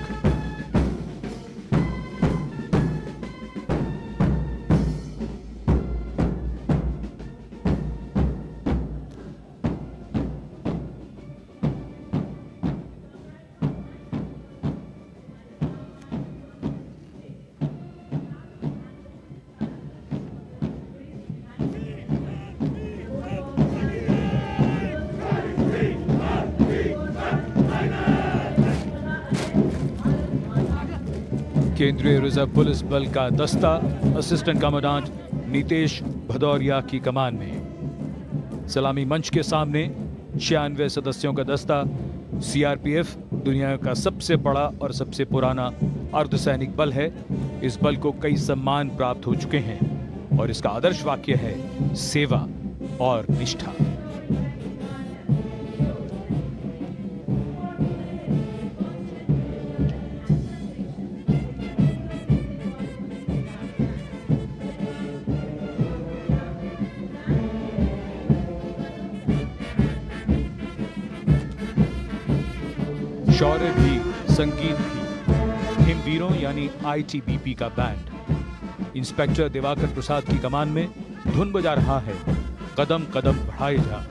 केंद्रीय रिजर्व पुलिस बल का दस्ता असिस्टेंट कमांडेंट नीतेश भदौरिया की कमान में। सलामी मंच के सामने 96 सदस्यों का दस्ता सीआरपीएफ दुनिया का सबसे बड़ा और सबसे पुराना अर्धसैनिक बल है। इस बल को कई सम्मान प्राप्त हो चुके हैं और इसका आदर्श वाक्य है सेवा और निष्ठा। शौर्य भी, संगीत भी, हिमवीरों यानी आईटीबीपी का बैंड इंस्पेक्टर दिवाकर प्रसाद की कमान में धुन बजा रहा है, कदम कदम बढ़ाए जा।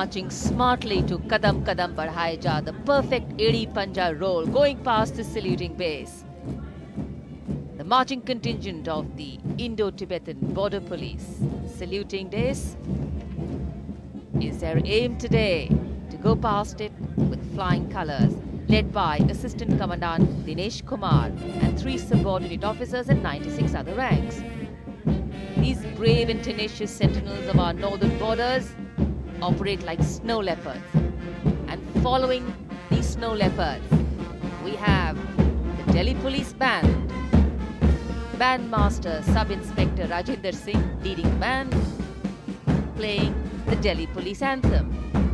marching smartly to Kadam Kadam Badhaye Ja, the perfect Edi Panja roll, going past the saluting base. The marching contingent of the Indo-Tibetan Border Police saluting this is their aim today, to go past it with flying colors, led by Assistant Commandant Dinesh Kumar and 3 subordinate officers and 96 other ranks. These brave and tenacious sentinels of our northern borders operate like snow leopards. And following these snow leopards, we have the Delhi Police Band. Bandmaster Sub-Inspector Rajinder Singh leading the band, playing the Delhi Police Anthem.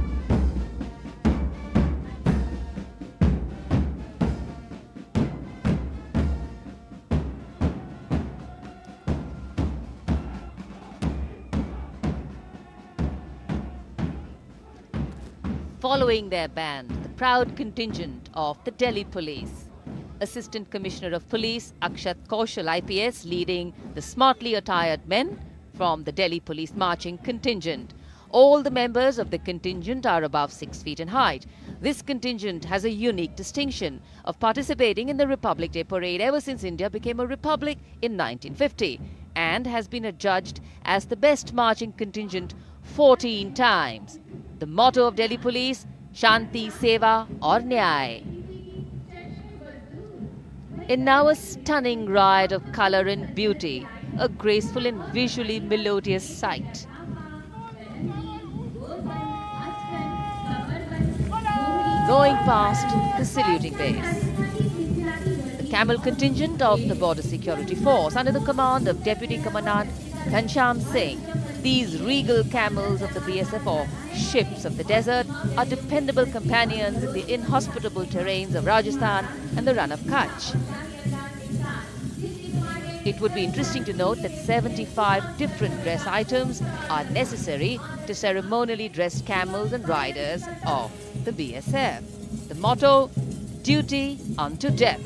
Following their band, the proud contingent of the Delhi Police. Assistant Commissioner of Police Akshat Kaushal IPS leading the smartly attired men from the Delhi Police marching contingent. All the members of the contingent are above 6 feet in height. This contingent has a unique distinction of participating in the Republic Day Parade ever since India became a republic in 1950 and has been adjudged as the best marching contingent 14 times. The motto of Delhi Police, Shanti, Seva aur Nyay. And now a stunning riot of color and beauty, a graceful and visually melodious sight. Going past the saluting base. The camel contingent of the Border Security Force under the command of Deputy Commandant Ghanshyam Singh. These regal camels of the BSF, or ships of the desert, are dependable companions in the inhospitable terrains of Rajasthan and the Run of Kutch. It would be interesting to note that 75 different dress items are necessary to ceremonially dress camels and riders of the BSF. The motto, duty unto death.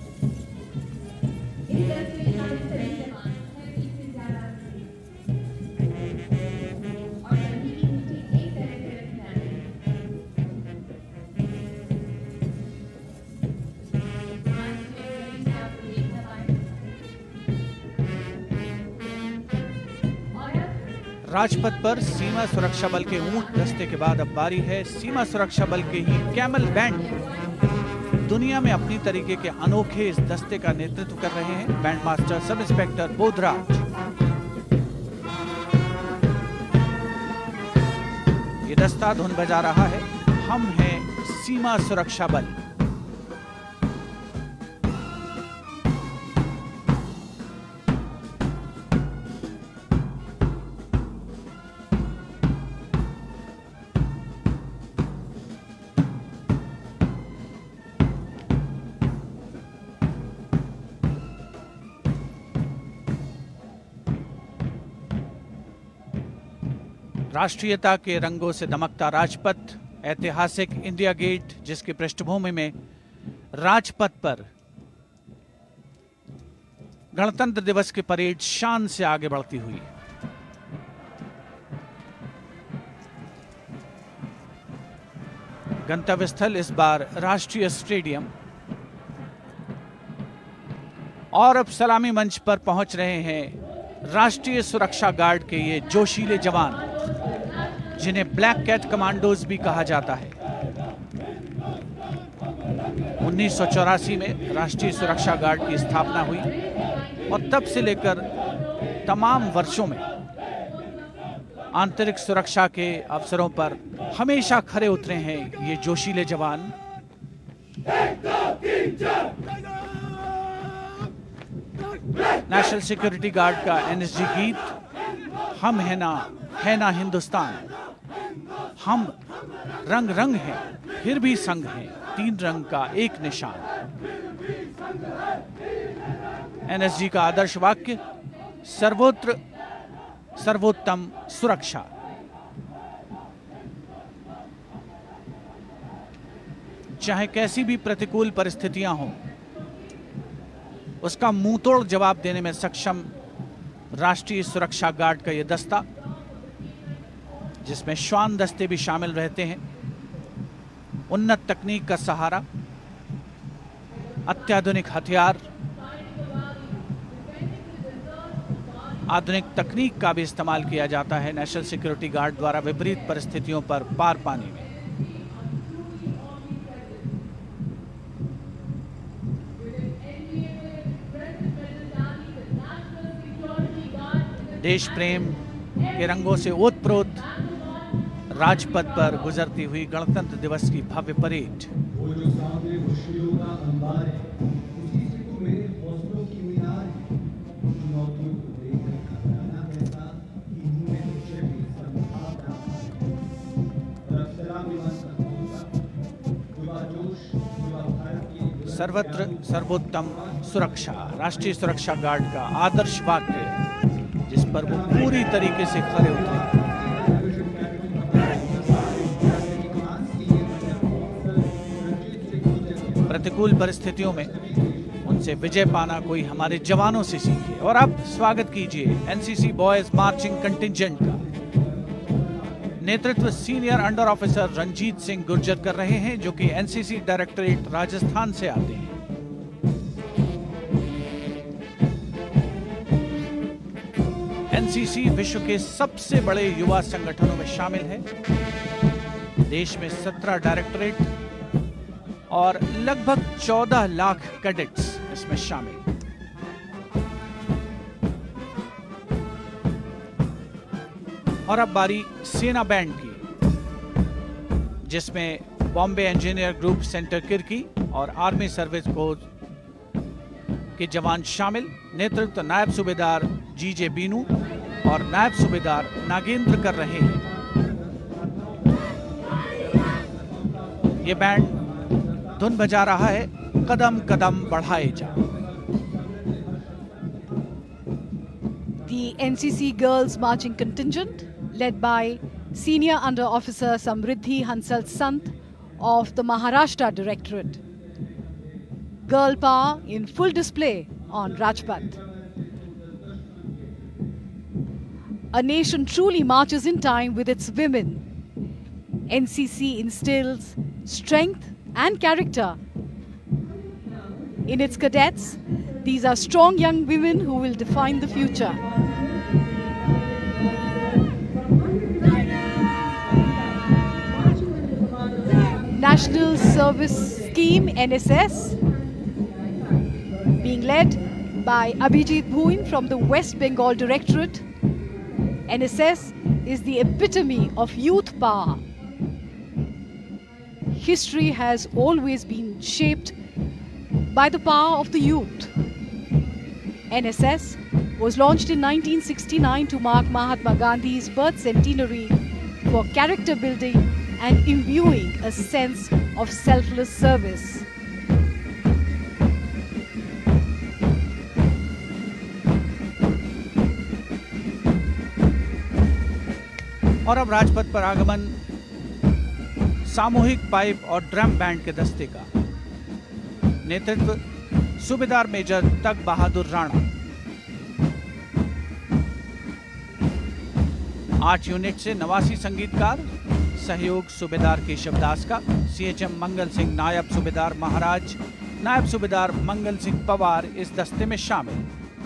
Rajpath पर सीमा सुरक्षा बल के ऊंट दस्ते के बाद अब बारी है सीमा सुरक्षा बल के ही कैमल बैंड। दुनिया में अपनी तरीके के अनोखे इस दस्ते का नेतृत्व कर रहे हैं band master sub inspector Bodhraj. ये दस्ता धुन बजा रहा है, हम हैं सीमा सुरक्षा बल। राष्ट्रीयता के रंगों से दमकता राजपथ, ऐतिहासिक इंडिया गेट जिसकी पृष्ठभूमि में राजपथ पर गणतंत्र दिवस की परेड शान से आगे बढ़ती हुई। गंतव्य स्थल इस बार राष्ट्रीय स्टेडियम, और अब सलामी मंच पर पहुंच रहे हैं राष्ट्रीय सुरक्षा गार्ड के ये जोशीले जवान, जिन्हें ब्लैक कैट कमांडोज भी कहा जाता है। 1984 में राष्ट्रीय सुरक्षा गार्ड की स्थापना हुई और तब से लेकर तमाम वर्षों में आंतरिक सुरक्षा के अवसरों पर हमेशा खरे उतरे हैं ये जोशीले जवान। नेशनल सिक्योरिटी गार्ड का एनएसजी गीत, हम है ना हिंदुस्तान, हम रंग रंग हैं फिर भी संग हैं, 3 रंग का एक निशान। एनएसजी का आदर्श वाक्य, सर्वोत्र सर्वोत्तम सुरक्षा। चाहे कैसी भी प्रतिकूल परिस्थितियां हों, उसका मुंहतोड़ जवाब देने में सक्षम राष्ट्रीय सुरक्षा गार्ड का यह दस्ता जिसमें श्वान दस्ते भी शामिल रहते हैं। उन्नत तकनीक का सहारा, अत्याधुनिक हथियार, आधुनिक तकनीक का भी इस्तेमाल किया जाता है नेशनल सिक्योरिटी गार्ड द्वारा विपरीत परिस्थितियों पर पार पाने में। देश प्रेम के रंगों से ओतप्रोत राजपथ पर गुजरती हुई गणतंत्र दिवस की भव्य परेड। वो जो सामने मुश्किलों का अंबार है, उसी से तो मेरे हौसलों की मीनार है। चुनौतियों को देखकर घबराना कैसा, इन्हीं में तो छिपी संभावना है। और अफसरा में मन का हौसला, युवा जोश, युवा भारत की सर्वत्र सर्वोत्तम सुरक्षा, राष्ट्रीय सुरक्षा गार्ड का आदर्श वाक्य, जिस पर वो पूरी तरीके से खरे उतरे। प्रतिकूल परिस्थितियों में उनसे विजय पाना कोई हमारे जवानों से सीखे। और अब स्वागत कीजिए एनसीसी बॉयज मार्चिंग कंटिंजेंट का। नेतृत्व senior under officer Ranjit Singh Gurjar कर रहे हैं, जो कि एनसीसी डायरेक्टरेट राजस्थान से आते हैं। एनसीसी विश्व के सबसे बड़े युवा संगठनों में शामिल है। देश में 17 डायरेक्टरेट और लगभग 14 लाख कैडेट्स इसमें शामिल। और अब बारी सेना बैंड की, जिसमें Bombay engineer group centre Kirkee और आर्मी सर्विस कोर के जवान शामिल। नेतृत्व नायब सूबेदार जीजे बीनू और नायब सूबेदार नागेंद्र कर रहे हैं। ये बैंड धुन बजा रहा है, कदम कदम बढ़ाए जा। The NCC Girls Marching Contingent, led by Senior Under Officer Samriddhi Hansal Sant of the Maharashtra Directorate. Girl power in full display on Rajpath. A nation truly marches in time with its women. NCC instills strength and character in its cadets. These are strong young women who will define the future. National Service Scheme NSS, being led by Abhijit Bhuin from the West Bengal Directorate. NSS is the epitome of youth power. History has always been shaped by the power of the youth. NSS was launched in 1969 to mark Mahatma Gandhi's birth centenary for character building and imbuing a sense of selfless service. और अब राजपथ पर आगमन सामूहिक पाइप और ड्रम बैंड के दस्ते का। नेतृत्व सूबेदार मेजर तग बहादुर राणा। 8 यूनिट से 89 संगीतकार। सहयोग सूबेदार केशव दास का। सीएचएम मंगल सिंह नायब सूबेदार महाराज, नायब सूबेदार मंगल सिंह पवार इस दस्ते में शामिल।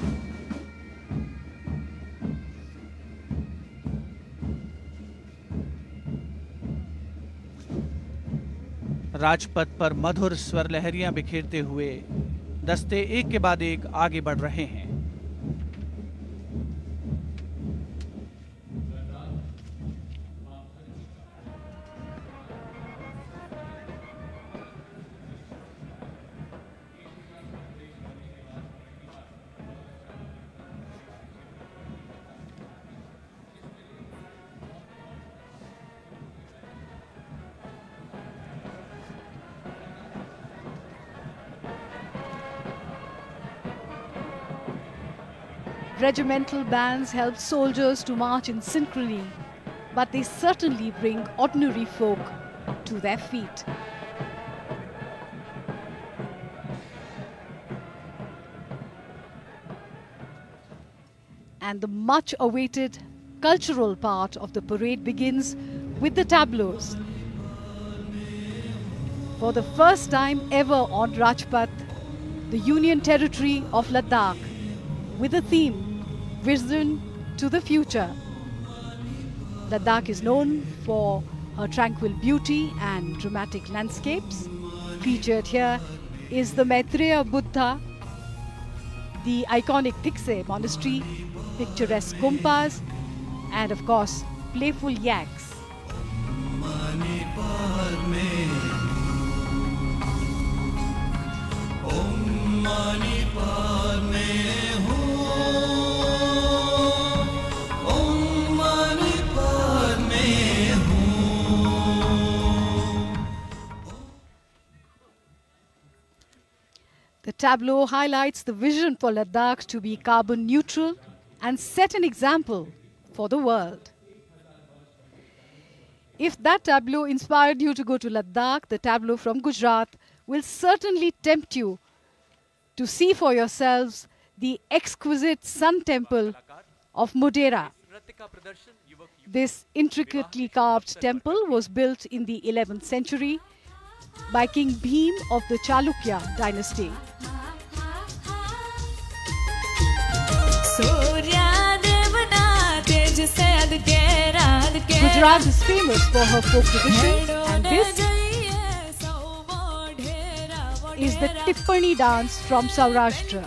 राजपथ पर मधुर स्वर लहरियां बिखेरते हुए दस्ते एक के बाद एक आगे बढ़ रहे हैं। Regimental bands help soldiers to march in synchrony, but they certainly bring ordinary folk to their feet. And the much awaited cultural part of the parade begins with the tableaus. For the first time ever on Rajpath, the Union Territory of Ladakh, with the theme Vision to the Future. Ladakh is known for her tranquil beauty and dramatic landscapes. Featured here is the Maitreya Buddha, the iconic Dikse Monastery, picturesque Gompas, and of course, playful yaks. The tableau highlights the vision for Ladakh to be carbon neutral and set an example for the world. If that tableau inspired you to go to Ladakh, the tableau from Gujarat will certainly tempt you to see for yourselves the exquisite Sun Temple of Modhera. This intricately carved temple was built in the 11th century by King Bhim of the Chalukya dynasty. Gujarat is famous for her folk traditions, and this is the Tippani dance from Saurashtra.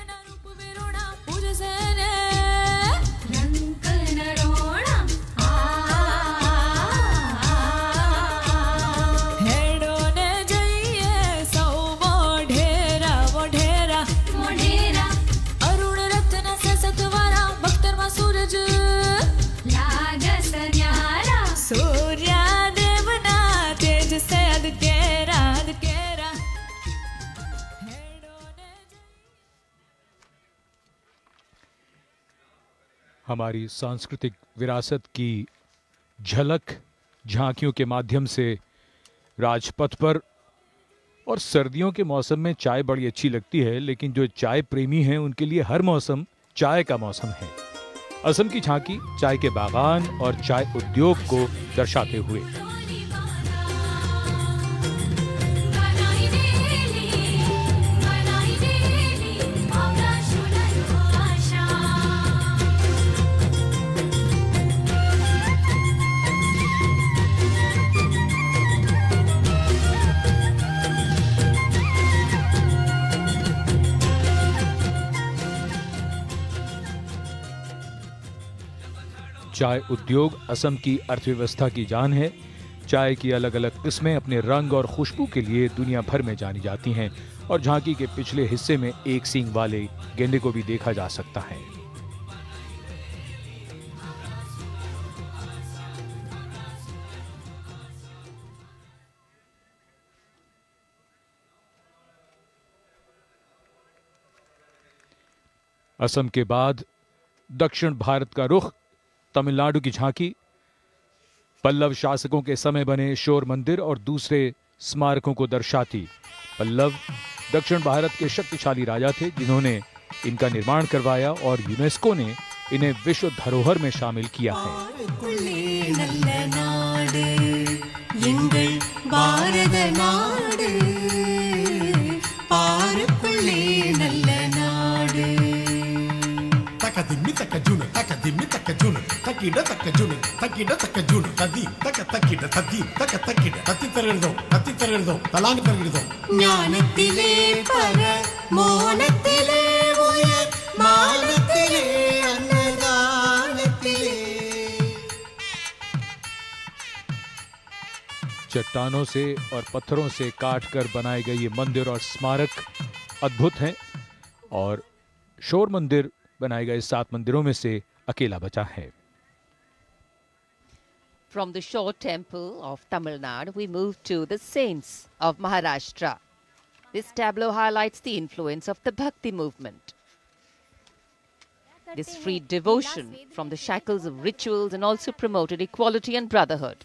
हमारी सांस्कृतिक विरासत की झलक झांकियों के माध्यम से राजपथ पर। और सर्दियों के मौसम में चाय बड़ी अच्छी लगती है, लेकिन जो चाय प्रेमी हैं उनके लिए हर मौसम चाय का मौसम है। असम की झांकी चाय के बागान और चाय उद्योग को दर्शाते हुए। चाय उद्योग असम की अर्थव्यवस्था की जान है। चाय की अलग अलग किस्में अपने रंग और खुशबू के लिए दुनिया भर में जानी जाती हैं और झांकी के पिछले हिस्से में एक सींग वाले गेंडे को भी देखा जा सकता है। असम के बाद दक्षिण भारत का रुख तमिलनाडु की झांकी पल्लव शासकों के समय बने शोर मंदिर और दूसरे स्मारकों को दर्शाती। पल्लव दक्षिण भारत के शक्तिशाली राजा थे जिन्होंने इनका निर्माण करवाया और यूनेस्को ने इन्हें विश्व धरोहर में शामिल किया है। चट्टानों से और पत्थरों से काटकर बनाए गए ये मंदिर और स्मारक अद्भुत हैं और शोर मंदिर बनाए गए 7 मंदिरों में से अकेला बचा है। From the Shore Temple of Tamil Nadu, we move to the Saints of Maharashtra. This tableau highlights the influence of the Bhakti movement. This freed devotion from the shackles of rituals and also promoted equality and brotherhood.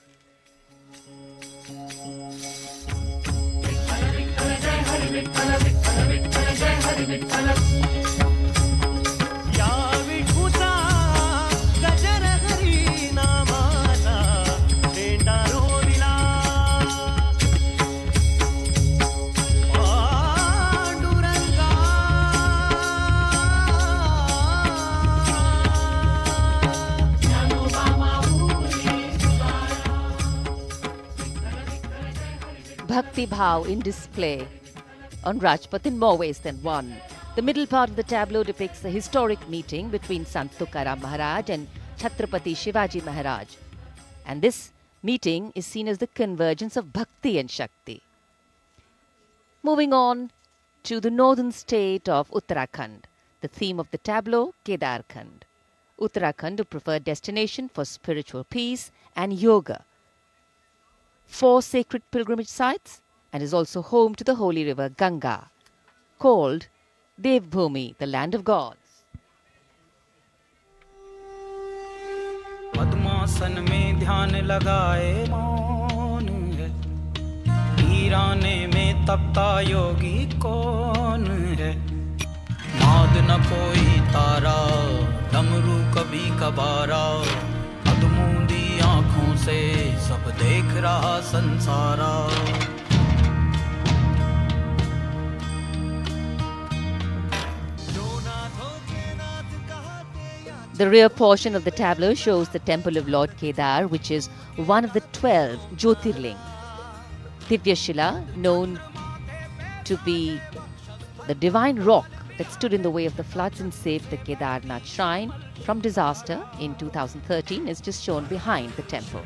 Bhakti Bhav in display on Rajpath in more ways than one. The middle part of the tableau depicts the historic meeting between Sant Tukaram Maharaj and Chhatrapati Shivaji Maharaj. And this meeting is seen as the convergence of Bhakti and Shakti. Moving on to the northern state of Uttarakhand, the theme of the tableau, Kedarkhand. Uttarakhand, a preferred destination for spiritual peace and yoga. 4 sacred pilgrimage sites, and is also home to the holy river Ganga, called Devbhumi, the land of gods. पद्मासन में ध्यान लगाए मौन है, वीराने में तपता योगी कौन है, नाद न कोई तारा, डमरू कभी कबारा, अधमूंदी आँखों से सब देख रहा संसारा. The rear portion of the tableau shows the temple of Lord Kedar, which is one of the 12 Jyotirling. Divyashila, known to be the divine rock that stood in the way of the floods and saved the Kedarnath shrine from disaster in 2013, is just shown behind the temple.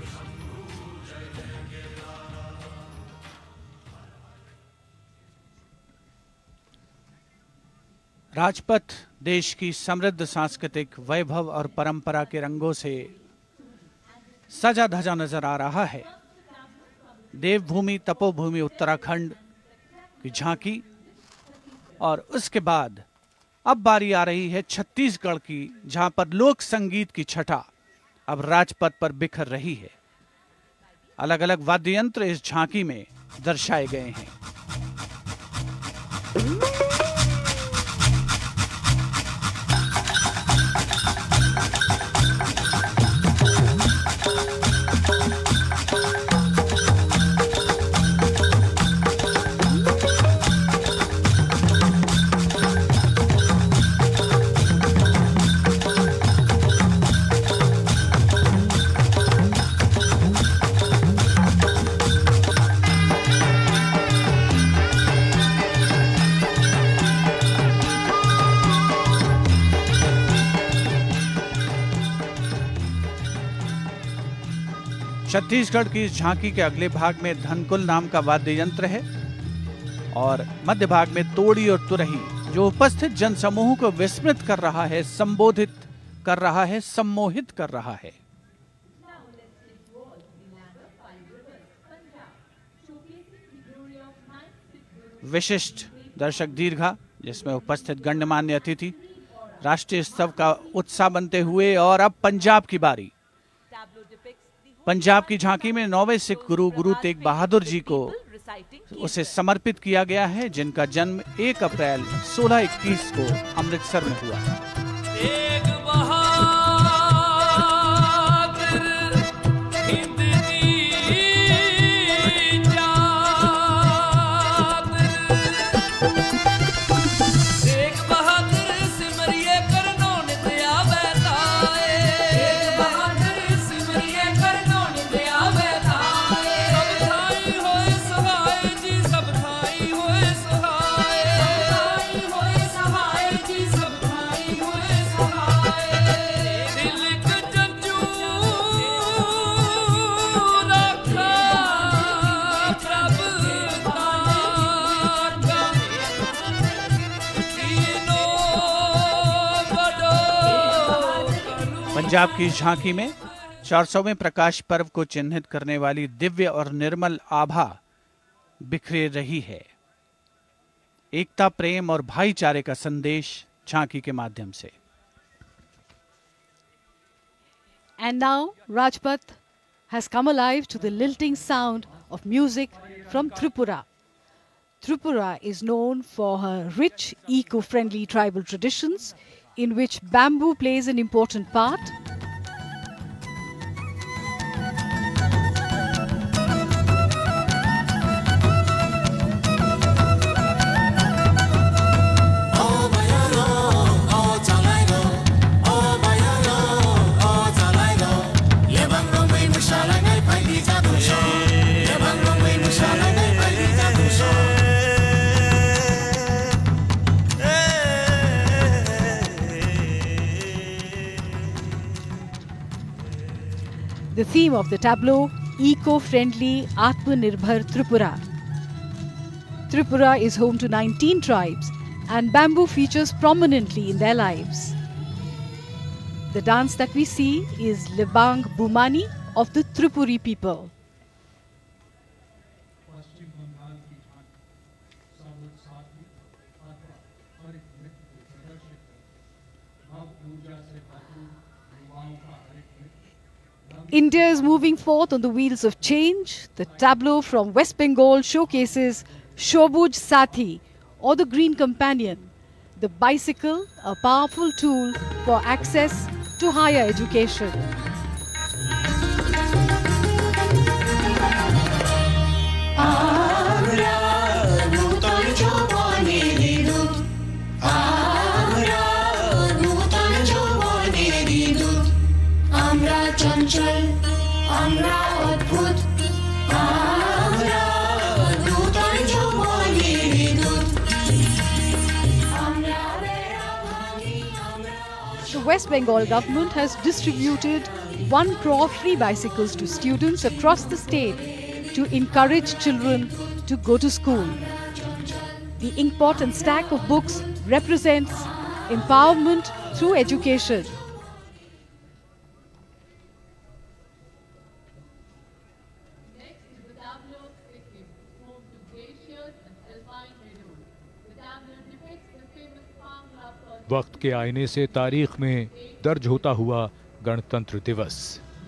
Rajpath देश की समृद्ध सांस्कृतिक वैभव और परंपरा के रंगों से सजा धजा नजर आ रहा है. देवभूमि तपोभूमि उत्तराखंड की झांकी, और उसके बाद अब बारी आ रही है छत्तीसगढ़ की, जहां पर लोक संगीत की छटा अब राजपथ पर बिखर रही है. अलग अलग वाद्य यंत्र इस झांकी में दर्शाए गए हैं. छत्तीसगढ़ की इस झांकी के अगले भाग में धनकुल नाम का वाद्य यंत्र है, और मध्य भाग में तोड़ी और तुरही, जो उपस्थित जनसमूह को विस्मृत कर रहा है, संबोधित कर रहा है, सम्मोहित कर रहा है. विशिष्ट दर्शक दीर्घा, जिसमें उपस्थित गण्यमान्य अतिथि राष्ट्रीय स्तर का उत्साह बनते हुए. और अब पंजाब की बारी. पंजाब की झांकी में 9वें सिख गुरु गुरु तेग बहादुर जी को उसे समर्पित किया गया है, जिनका जन्म 1 अप्रैल 1621 को अमृतसर में हुआ. पंजाब की झांकी में 400वें प्रकाश पर्व को चिन्हित करने वाली दिव्य और निर्मल आभा बिखरे रही है. एकता, प्रेम और भाईचारे का संदेश झांकी के माध्यम से. And now Rajpath has come alive to the lilting sound of music from Tripura. Tripura is known for her rich, eco-friendly tribal traditions, in which bamboo plays an important part. The theme of the tableau, eco-friendly Atmanirbhar Tripura. Tripura is home to 19 tribes and bamboo features prominently in their lives. The dance that we see is Libang Bumani of the Tripuri people. India is moving forth on the wheels of change. The tableau from West Bengal showcases Shobuj Sathi, or the Green Companion, the bicycle, a powerful tool for access to higher education. The West Bengal government has distributed 1 crore free bicycles to students across the state to encourage children to go to school. The inkpot and stack of books represents empowerment through education. वक्त के आईने से तारीख में दर्ज होता हुआ गणतंत्र दिवस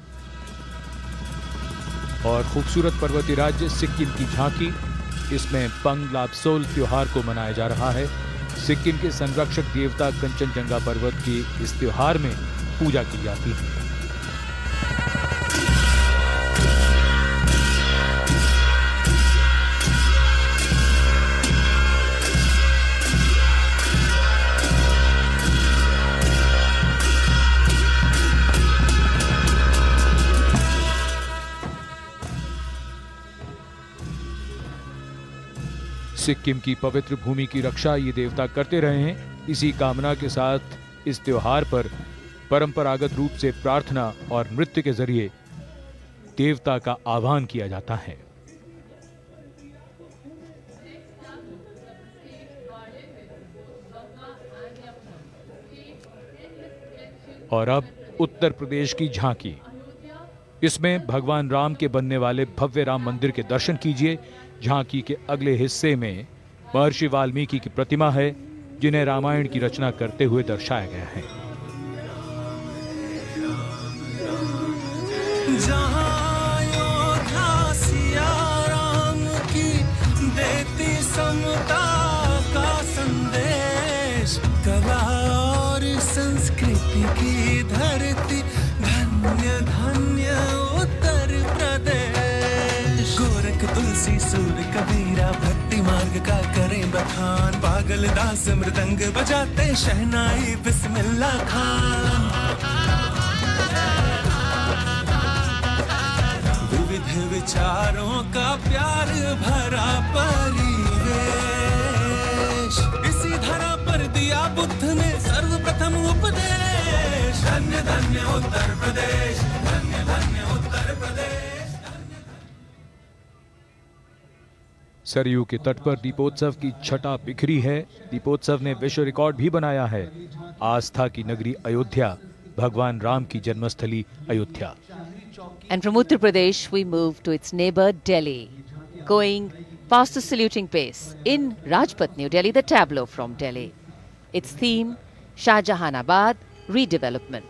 और खूबसूरत पर्वतीय राज्य सिक्किम की झांकी, इसमें पंग लाब्सोल त्योहार को मनाया जा रहा है। सिक्किम के संरक्षक देवता कंचनजंगा पर्वत की इस त्योहार में पूजा की जाती है। सिक्किम की पवित्र भूमि की रक्षा ये देवता करते रहे हैं। इसी कामना के साथ इस त्योहार पर परंपरागत रूप से प्रार्थना और नृत्य के जरिए देवता का आह्वान किया जाता है। और अब उत्तर प्रदेश की झांकी, इसमें भगवान राम के बनने वाले भव्य राम मंदिर के दर्शन कीजिए। झांकी के अगले हिस्से में महर्षि वाल्मीकि की प्रतिमा है, जिन्हें रामायण की रचना करते हुए दर्शाया गया है। जहाँ योद्धा सिया राम की देती समता का संदेश, कला और संस्कृति की धरती, धन्य धन्य उत्तर प्रदेश। गोरख तुलसी सूर कबीरा भक्ति मार्ग का करें बखान, पागल दास मृदंग बजाते शहनाई बिस्मिल्ला खान। विविध विचारों का प्यार भरा परिवेश, इसी धरा पर दिया बुद्ध ने सर्वप्रथम उपदेश। धन्य धन्य उत्तर प्रदेश, धन्य धन्य उत्तर प्रदेश। सरयू के तट पर दीपोत्सव की छटा बिखरी है। दीपोत्सव ने विश्व रिकॉर्ड भी बनाया है। आस्था की नगरी अयोध्या, भगवान राम की जन्मस्थली Ayodhya. And from Uttar Pradesh, we move to its neighbor Delhi, going past the saluting pace. In Rajpath, New Delhi, the tableau from Delhi. Its theme, Shahjahanabad redevelopment.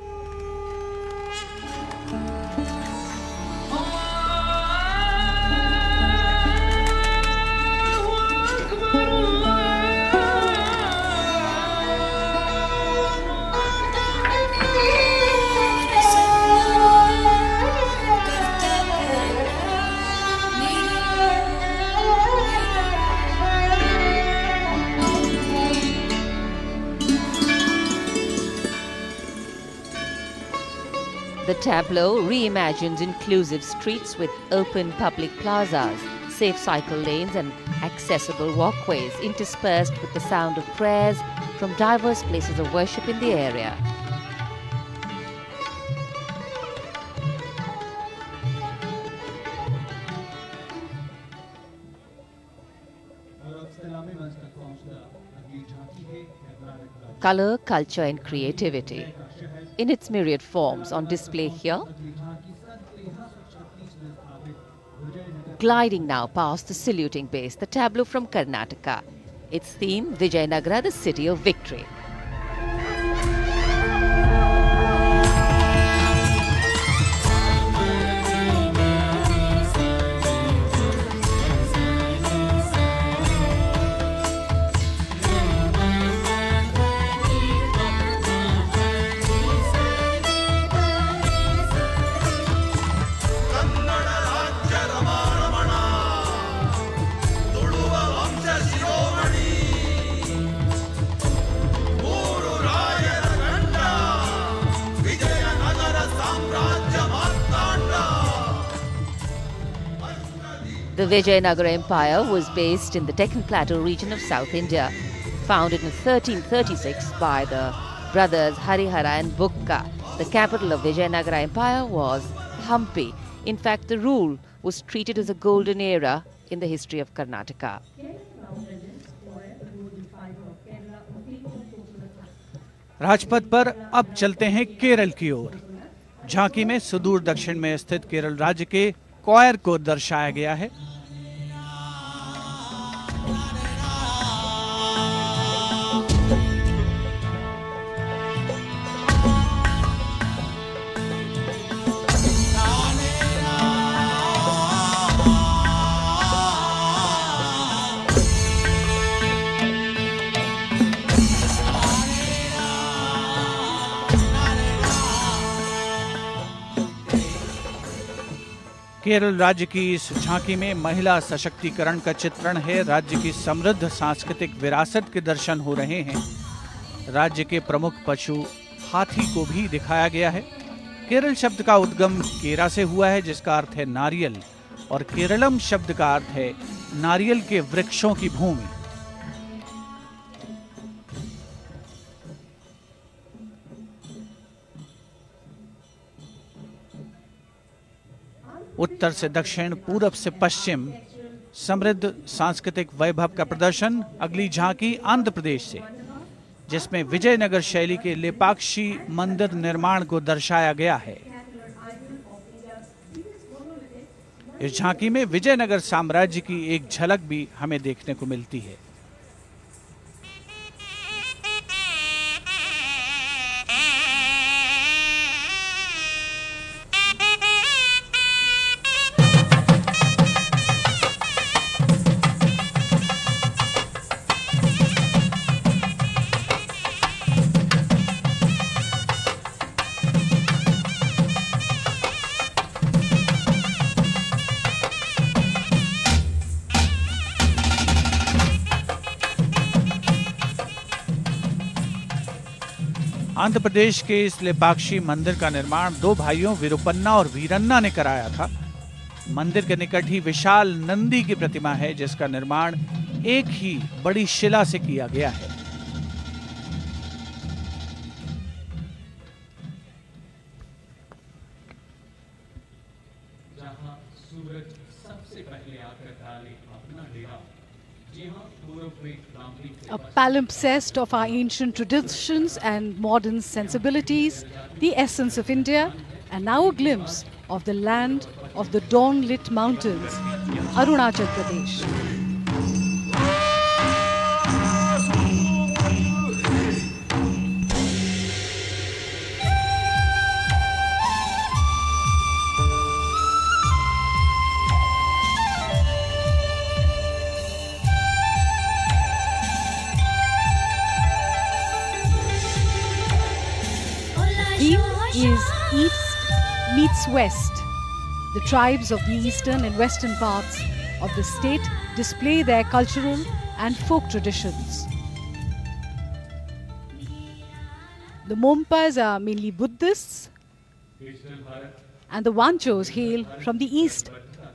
The tableau reimagines inclusive streets with open public plazas, safe cycle lanes and accessible walkways interspersed with the sound of prayers from diverse places of worship in the area. Color, culture and creativity in its myriad forms on display here. Gliding now past the saluting base, the tableau from Karnataka. Its theme, Vijayanagara, the city of victory. The Vijayanagara Empire was based in the Deccan Plateau region of South India, founded in 1336 by the brothers Harihara and Bukka. The capital of Vijayanagara Empire was Hampi. In fact, the rule was treated as a golden era in the history of Karnataka. Rajpath पर अब चलते हैं केरल की ओर। झांकी में सुदूर दक्षिण में स्थित केरल राज्य के कोयर को दर्शाया गया है। केरल राज्य की इस झांकी में महिला सशक्तिकरण का चित्रण है। राज्य की समृद्ध सांस्कृतिक विरासत के दर्शन हो रहे हैं। राज्य के प्रमुख पशु हाथी को भी दिखाया गया है। केरल शब्द का उद्गम केरा से हुआ है, जिसका अर्थ है नारियल, और केरलम शब्द का अर्थ है नारियल के वृक्षों की भूमि। उत्तर से दक्षिण, पूरब से पश्चिम समृद्ध सांस्कृतिक वैभव का प्रदर्शन। अगली झांकी आंध्र प्रदेश से, जिसमें विजयनगर शैली के लेपाक्षी मंदिर निर्माण को दर्शाया गया है। इस झांकी में विजयनगर साम्राज्य की एक झलक भी हमें देखने को मिलती है। आंध्र प्रदेश के इस लेपाक्षी मंदिर का निर्माण दो भाइयों विरुपन्ना और वीरन्ना ने कराया था। मंदिर के निकट ही विशाल नंदी की प्रतिमा है, जिसका निर्माण एक ही बड़ी शिला से किया गया है। जहां सूरज सबसे पहले आकर डाले अपना डेरा, a palimpsest of our ancient traditions and modern sensibilities, the essence of India, and now a glimpse of the land of the dawn-lit mountains, Arunachal Pradesh. Is East meets West. The tribes of the eastern and western parts of the state display their cultural and folk traditions. The Mompas are mainly Buddhists, and the Wanchos hail from the east.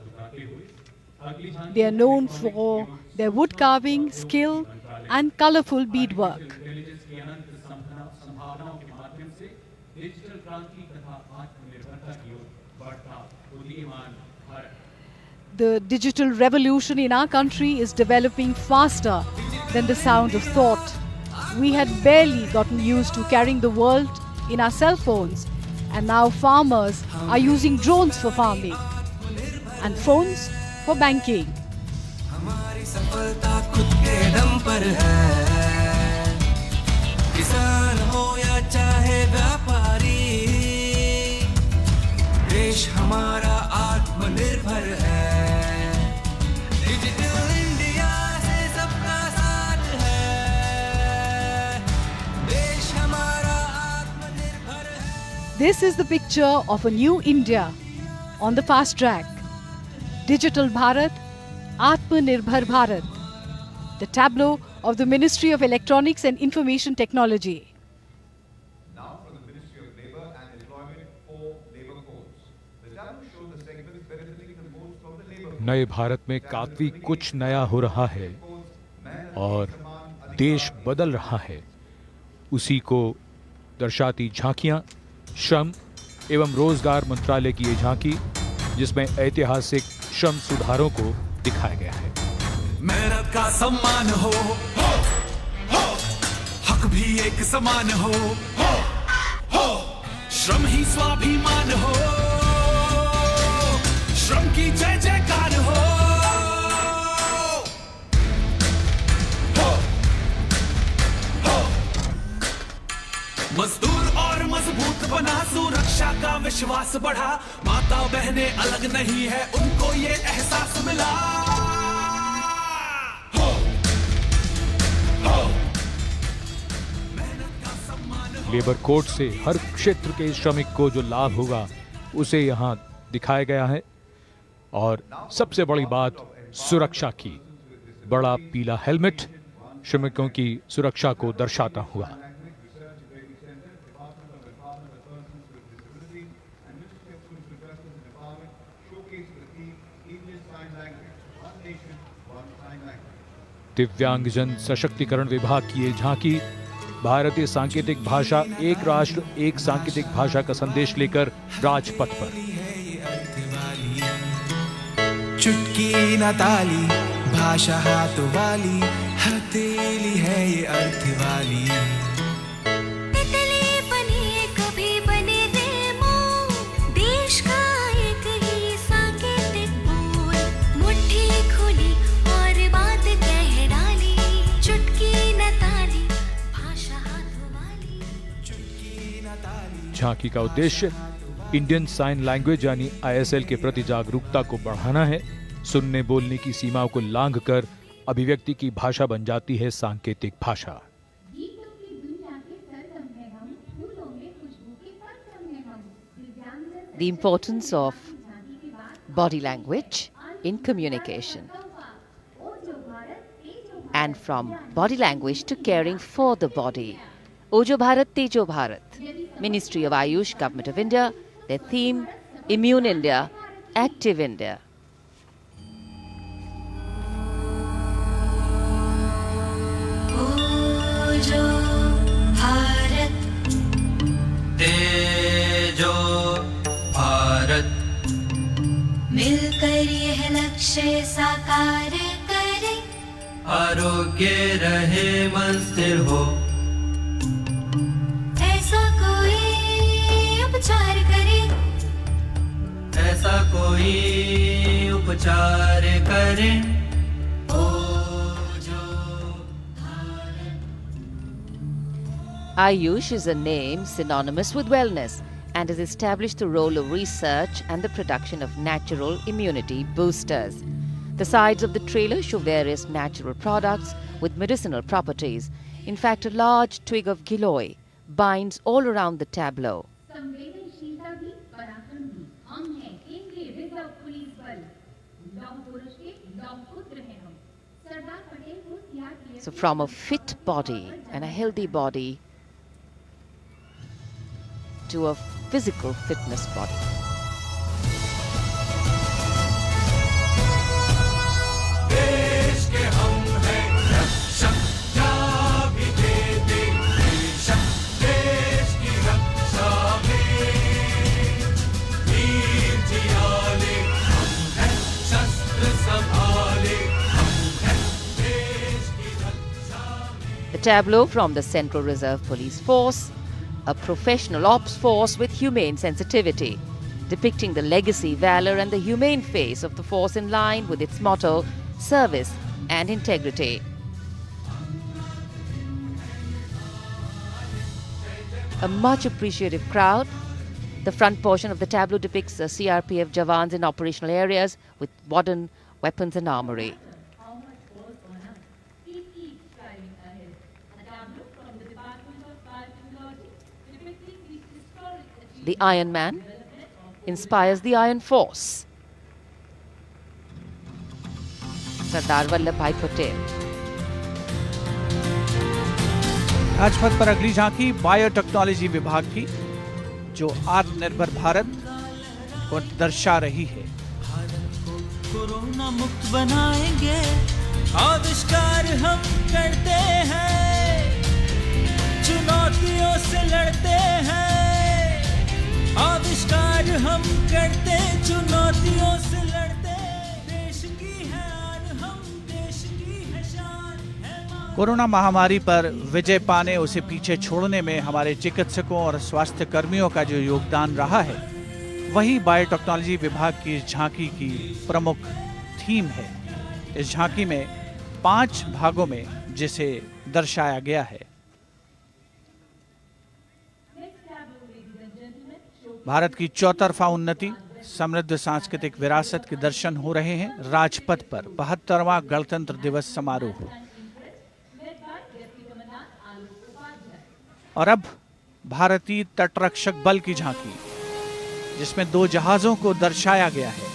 They are known for their wood carving skill and colorful beadwork. the digital revolution in our country is developing faster than the sound of thought. We had barely gotten used to carrying the world in our cell phones, and now farmers are using drones for farming and phones for banking. हमारी सफलता खुद के दम पर है, किसान हो या चाहे व्यापारी, देश हमारा आत्मनिर्भर है, डिजिटल इंडिया से सबका साथ है, देश हमारा आत्मनिर्भर है। This is the picture of a new India on the fast track. Digital Bharat, Atmanirbhar Bharat. The tableau of the Ministry of Electronics and Information Technology. Now from the Ministry of Labour and Employment for Labour Codes. The tableau shows the segments benefiting the most from the labour. नए भारत में काफी कुछ नया हो रहा है और देश बदल रहा है। उसी को दर्शाती झांकियां श्रम एवं रोजगार मंत्रालय की ये झांकी, जिसमें ऐतिहासिक श्रम सुधारों को दिखाया गया है। मेहनत का सम्मान हो, हक भी एक समान हो, श्रम ही स्वाभिमान हो, श्रम की जय जयकार हो, मजदूर और मजबूत बना, सुरक्षा का विश्वास बढ़ा, माता बहनें अलग नहीं है, उनको ये एहसास मिला। लेबर कोड से हर क्षेत्र के श्रमिक को जो लाभ होगा उसे यहाँ दिखाया गया है। और सबसे बड़ी बात सुरक्षा की, बड़ा पीला हेलमेट श्रमिकों की सुरक्षा को दर्शाता हुआ। दिव्यांगजन सशक्तिकरण विभाग की ये झांकी भारतीय सांकेतिक भाषा एक राष्ट्र एक सांकेतिक भाषा का संदेश लेकर राजपथ पर। चुटकी न ताली, भाषा हाथ वाली, हथेली है ये अर्थ वाली। तितली बनी कभी बने रेमो, देश का एक ही सांकेतिक बोल, मुट्ठी खुली और बात कह डाली, चुटकी न ताली, भाषा हाथ वाली, चुटकी न ताली। झांकी का उद्देश्य इंडियन साइन लैंग्वेज यानी ISL के प्रति जागरूकता को बढ़ाना है। सुनने बोलने की सीमाओं को लांघकर अभिव्यक्ति की भाषा बन जाती है सांकेतिक भाषा। The importance of body language in communication, and from body language to caring for the body. Ojo Bharat, Tejo Bharat. Ministry of Ayush, Government of India. Their theme, Immune India, Active India. ओजो Bharat, तेजो भारत, मिलकर यह लक्ष्य साकार करें, आरोग्य रहे मन स्थिर हो, ऐसा कोई उपचार करे, ऐसा कोई उपचार करें। Ayush is a name synonymous with wellness and has established the role of research and the production of natural immunity boosters. The sides of the trailer show various natural products with medicinal properties. In fact, a large twig of giloy binds all around the tableau. So from a fit body and a healthy body to a physical fitness body. देश के हम हैं रक्षक, क्या भी देते बेशक, देश की रक्षा में वीर जियाले हम हैं शस्त्र The tableau from the Central Reserve Police Force, a professional ops force with humane sensitivity, depicting the legacy, valor and the humane face of the force in line with its motto, service and integrity. A much appreciative crowd. The front portion of the tableau depicts the CRPF Jawans in operational areas with modern weapons and armory. The Iron Man inspires the Iron Force. Sardar Vallabhbhai Patel. Rajpath पर अगली झांकी बायोटेक्नोलॉजी विभाग की, जो आत्मनिर्भर भारत को दर्शा रही है। कोरोना मुक्त बनाएंगे, आविष्कार हम करते हैं, चुनौतियों से लड़ते हैं, आविष्कार हम करते, चुनौतियों से लड़ते, देश की है आन हम, देश की है शान। कोरोना महामारी पर विजय पाने, उसे पीछे छोड़ने में हमारे चिकित्सकों और स्वास्थ्य कर्मियों का जो योगदान रहा है, वही बायोटेक्नोलॉजी विभाग की इस झांकी की प्रमुख थीम है। इस झांकी में 5 भागों में जिसे दर्शाया गया है। भारत की चौतरफा उन्नति, समृद्ध सांस्कृतिक विरासत के दर्शन हो रहे हैं राजपथ पर 72वां गणतंत्र दिवस समारोह। और अब भारतीय तटरक्षक बल की झांकी, जिसमें 2 जहाजों को दर्शाया गया है।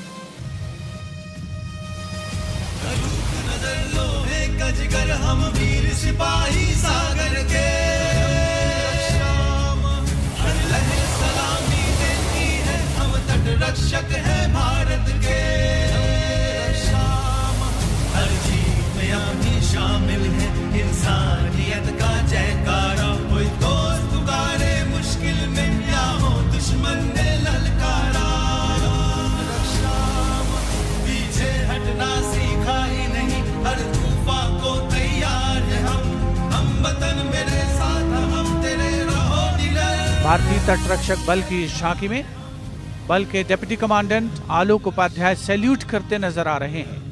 जिगर हम वीर सिपाही सागर के, हर लहर सलामी देती है, हम तटरक्षक है भारत के। हर जीत में हम ही शामिल है, इंसानियत का जयकारा। कोई दोस्त पुकारे मुश्किल में, या हो दुश्मन ने ललकारा। पीछे हटना सीखा ही नहीं, हर तूफान को तैयार है हम वतन मेरे साथ, हम तेरे रहो निडर। भारतीय तटरक्षक बल की इस झांकी में बल के deputy commandant Alok Upadhyay salute करते नजर आ रहे हैं।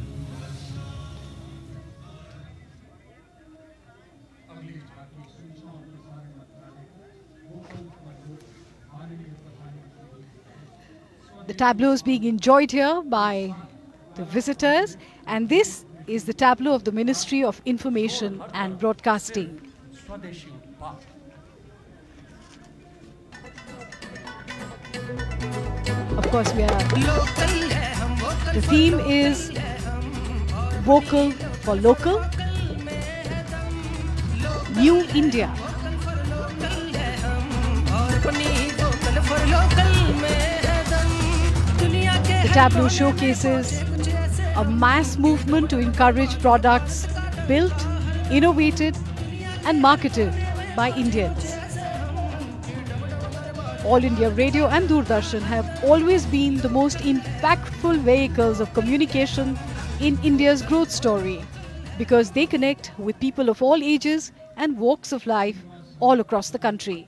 The tableau is being enjoyed here by the visitors, and this is the tableau of the Ministry of Information and Broadcasting. Of course, the theme is Vocal for Local, New India. The tableau showcases a mass movement to encourage products built, innovated and marketed by Indians. All India Radio and Doordarshan have always been the most impactful vehicles of communication in India's growth story, because they connect with people of all ages and walks of life all across the country.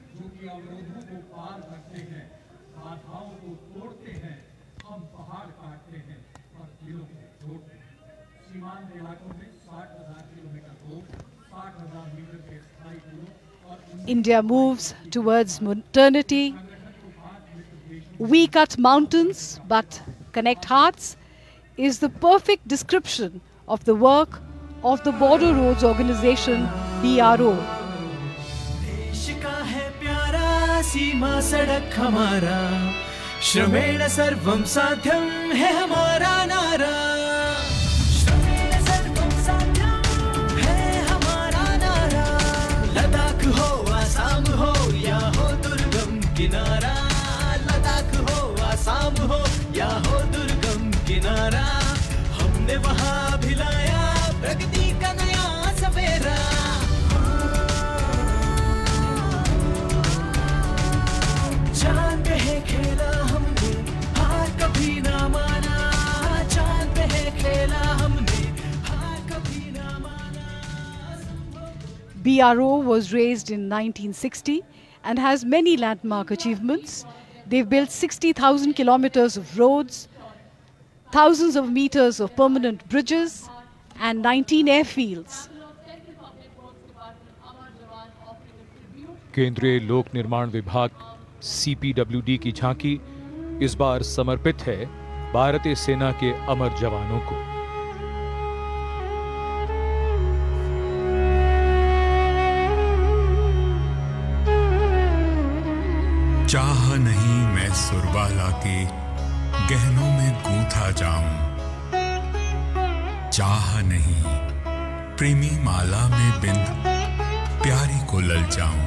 India moves towards modernity. We cut mountains but connect hearts is the perfect description of the work of the Border Roads Organization, BRO. देश का है प्यारा सीमा सड़क हमारा, श्रमेण सर्वम साध्यम है हमारा नारा। किनारा लद्दाख हो, आसाम हो या हो दुर्गम किनारा, हमने वहाँ भी लाया प्रगति का नया सवेरा। चांद पे है खेला हमने, हार कभी ना माना। चांद पे है खेला हमने, हार कभी ना माना। BRO was raised in 1960 and has many landmark achievements. They've built 60,000 kilometers of roads, thousands of meters of permanent bridges, and 19 airfields. केंद्रीय लोक निर्माण विभाग CPWD की झांकी इस बार समर्पित है भारतीय सेना के अमर जवानों को। चाह नहीं मैं सुरबाला के गहनों में गूंथा जाऊं, चाह नहीं प्रेमी माला में बिंद प्यारी को ललचाऊं,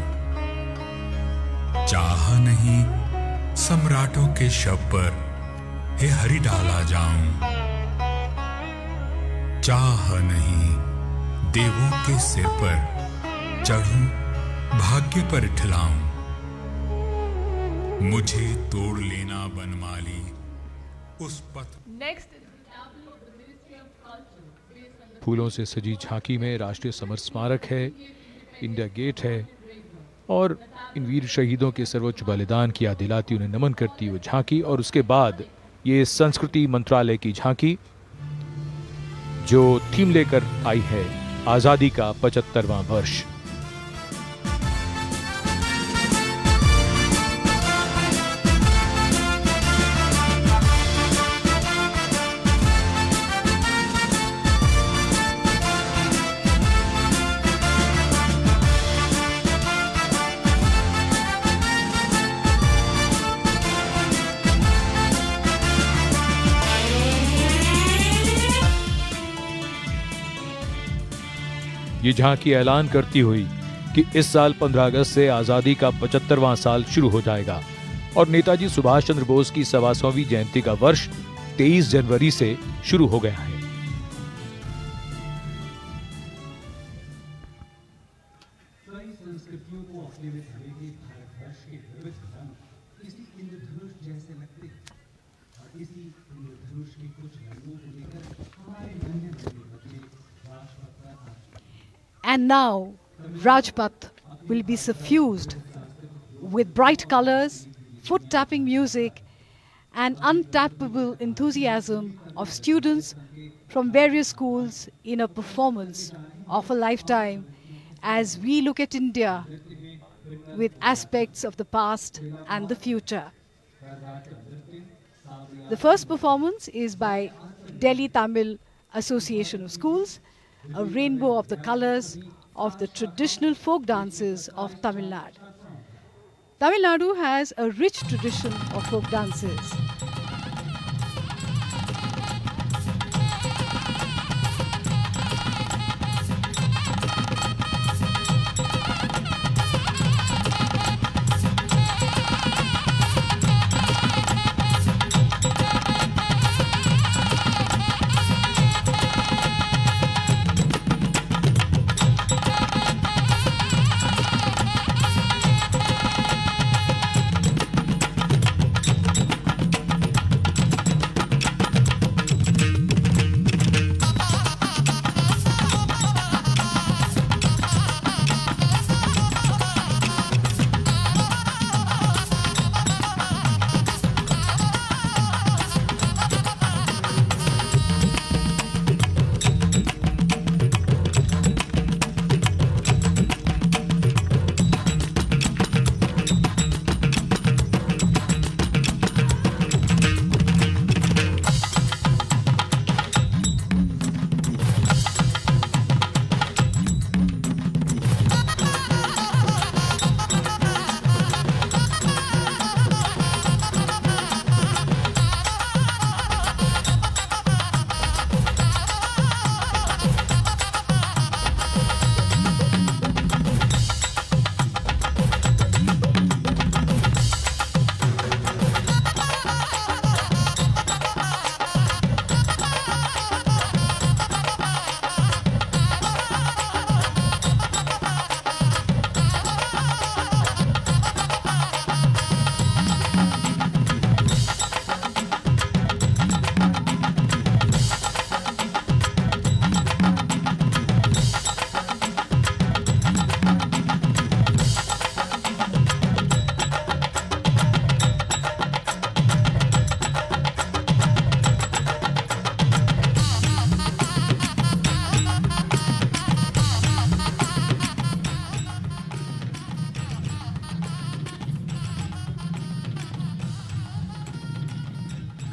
चाह नहीं सम्राटों के शव पर हे हरि डाला जाऊं, चाह नहीं देवों के सिर पर चढ़ूं भाग्य पर इठलाऊं, मुझे तोड़ लेना बनमाली उस पथ। फूलों से सजी झांकी में राष्ट्रीय समर स्मारक है, इंडिया गेट है और इन वीर शहीदों के सर्वोच्च बलिदान की याद दिलाती उन्हें नमन करती वो झांकी। और उसके बाद ये संस्कृति मंत्रालय की झांकी जो थीम लेकर आई है आजादी का 75वां वर्ष। ये झांकी ऐलान करती हुई कि इस साल 15 अगस्त से आजादी का 75वां साल शुरू हो जाएगा और नेताजी सुभाष चंद्र बोस की 125वीं जयंती का वर्ष 23 जनवरी से शुरू हो गया है। कई संस्कृतियों को अपने में धरेगे भारतवर्ष के विविध रंग इसी इंद्रधनुष जैसे लगते हैं और इसी इंद्रधनुष के कुछ रंगों को लेकर हमारे नन्हे नन्हे बच्चे राजपथ पर। And now, Rajpath will be suffused with bright colors, foot-tapping music, and untappable enthusiasm of students from various schools in a performance of a lifetime as we look at India with aspects of the past and the future. The first performance is by Delhi Tamil Association of Schools, a rainbow of the colors of the traditional folk dances of Tamil Nadu. Tamil Nadu has a rich tradition of folk dances.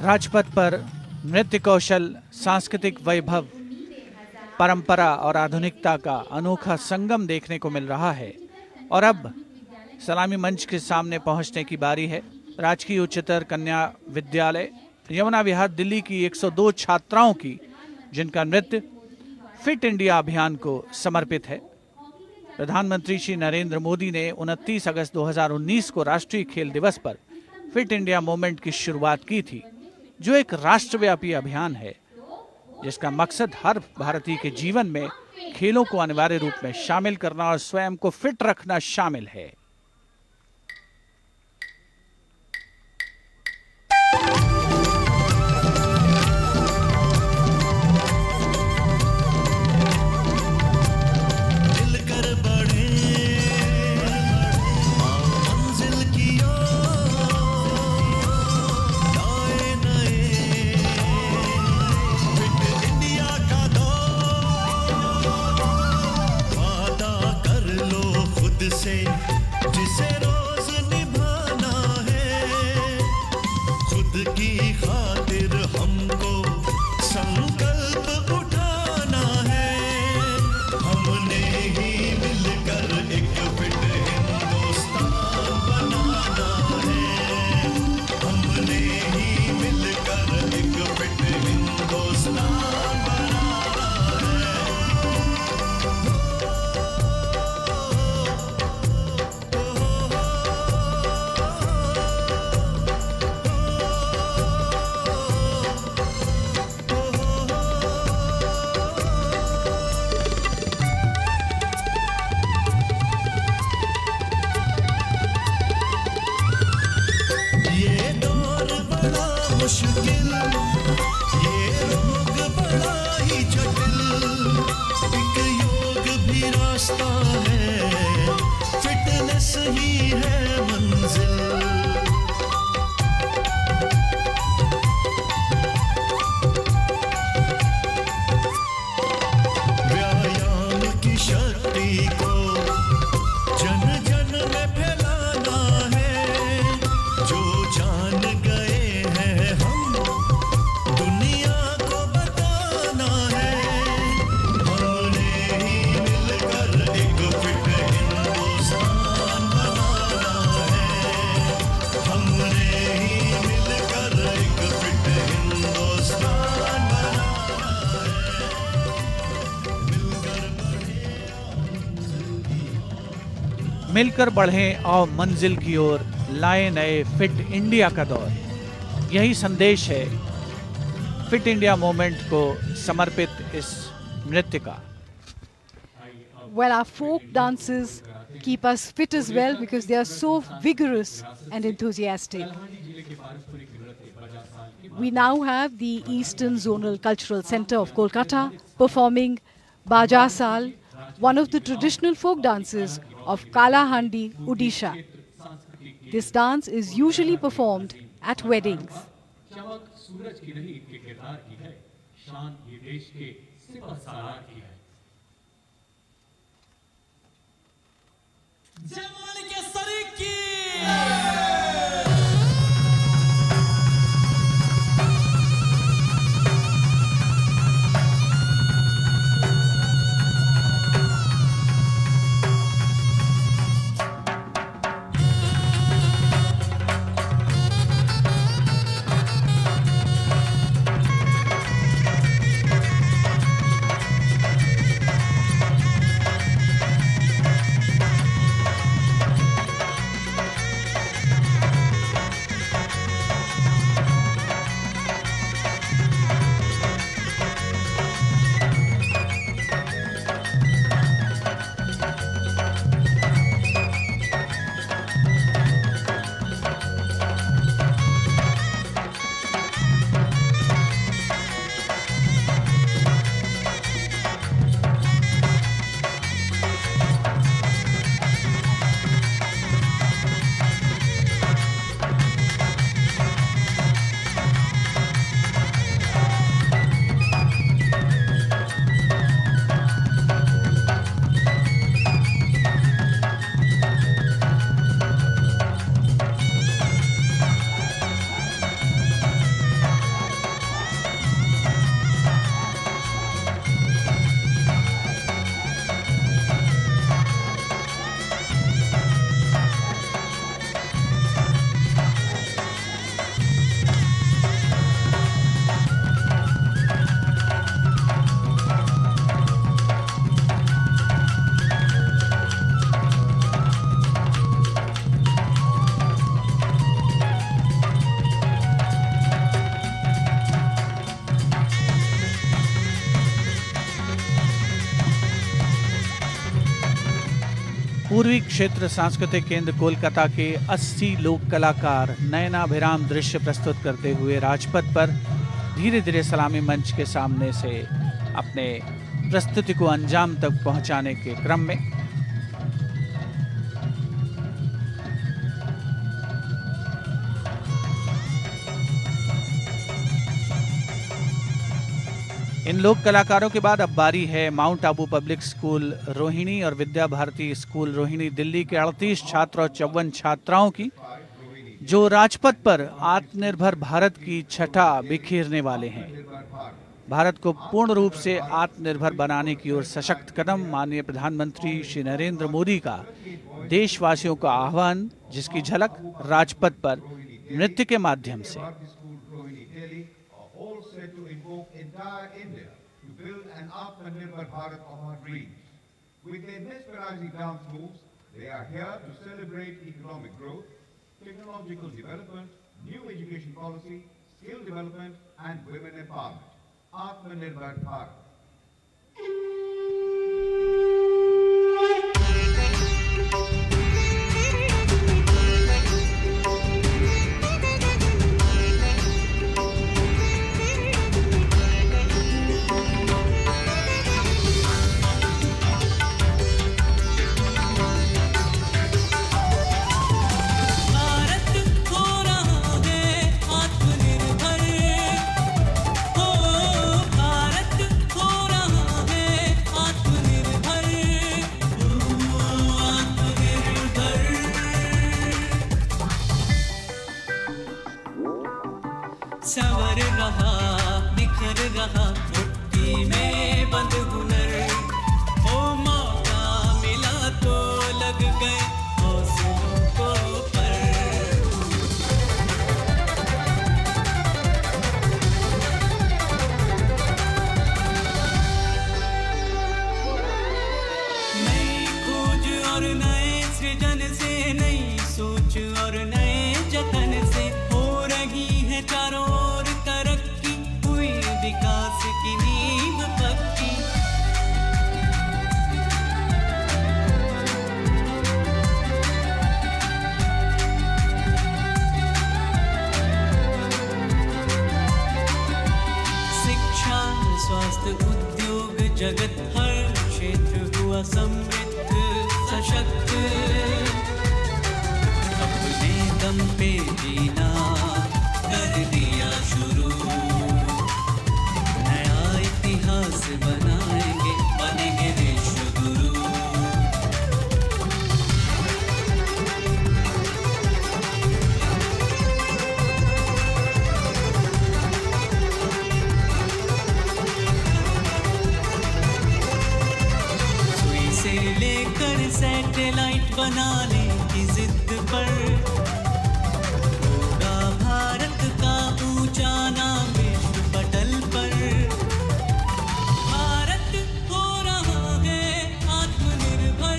Rajpath पर नृत्य कौशल, सांस्कृतिक वैभव, परंपरा और आधुनिकता का अनोखा संगम देखने को मिल रहा है। और अब सलामी मंच के सामने पहुंचने की बारी है। राजकीय उच्चतर कन्या विद्यालय यमुना विहार दिल्ली की 102 छात्राओं की, जिनका नृत्य फिट इंडिया अभियान को समर्पित है। प्रधानमंत्री श्री नरेंद्र मोदी ने 29 अगस्त 2019 को राष्ट्रीय खेल दिवस पर फिट इंडिया मूवमेंट की शुरुआत की थी, जो एक राष्ट्रव्यापी अभियान है जिसका मकसद हर भारतीय के जीवन में खेलों को अनिवार्य रूप में शामिल करना और स्वयं को फिट रखना शामिल है। जिसे रोज निभाना है, खुद की खातिर हमको संकल्प उठाना है। हमने ही मिलकर एक फिट हिंदुस्तान बनाना है। हमने ही मिलकर एक फिट हिंदुस्तान बनाना है। मुश्किल ये रोग बड़ा ही जटिल, एक योग भी रास्ता है, फिटनेस ही है मंजिल। व्यायाम की शक्ति को जन जन में फैलाना है, जो जान गए मिलकर बढ़ें और मंजिल की ओर लाए नए फिट इंडिया का दौर। यही संदेश है फिट इंडिया मूवमेंट को समर्पित इस नृत्य का। Well, our folk dances keep us fit as well because they are so vigorous and enthusiastic. We now have the Eastern Zonal Cultural Centre of Kolkata performing Baja Sal, one of the traditional folk dances of Kalahandi, Odisha. This dance is usually performed at weddings. पूर्वी क्षेत्र सांस्कृतिक केंद्र कोलकाता के 80 लोक कलाकार नयनाभिराम दृश्य प्रस्तुत करते हुए राजपथ पर धीरे धीरे सलामी मंच के सामने से अपने प्रस्तुति को अंजाम तक पहुंचाने के क्रम में इन लोक कलाकारों के बाद अब बारी है Mount Abu public school Rohini और विद्या भारती स्कूल रोहिणी दिल्ली के 38 छात्र और 54 छात्राओं की, जो राजपथ पर आत्मनिर्भर भारत की छठा बिखेरने वाले हैं। भारत को पूर्ण रूप से आत्मनिर्भर बनाने की ओर सशक्त कदम, माननीय प्रधानमंत्री श्री नरेंद्र मोदी का देशवासियों का आह्वान, जिसकी झलक राजपथ पर नृत्य के माध्यम से। To invoke entire India to build an Atmanirbhar Bharat of our dreams. With their mesmerizing dance moves, they are here to celebrate economic growth, technological development, new education policy, skill development, and women empowerment. Atmanirbhar Bharat. संवर रहा निखर रहा मुट्ठी में बंद हुनर, ओ मौका मिला तो लग गए हौसलों को पर। नई खोज और नए सृजन से, नई सोच और नए जतन से हो रही है चारों ओर तरक्की, हुई विकास की नींव पक्की। शिक्षा, स्वास्थ्य, उद्योग जगत हर क्षेत्र हुआ समृद्ध सशक्त, अपने दम पे जीना कर दिया शुरू, नया इतिहास बनाएंगे, बनेंगे विश्व गुरु। सुई से लेकर सैटेलाइट बनाने की जिद पर भारत का ऊंचा नाम विश्व पटल पर। भारत हो रहा है आत्मनिर्भर,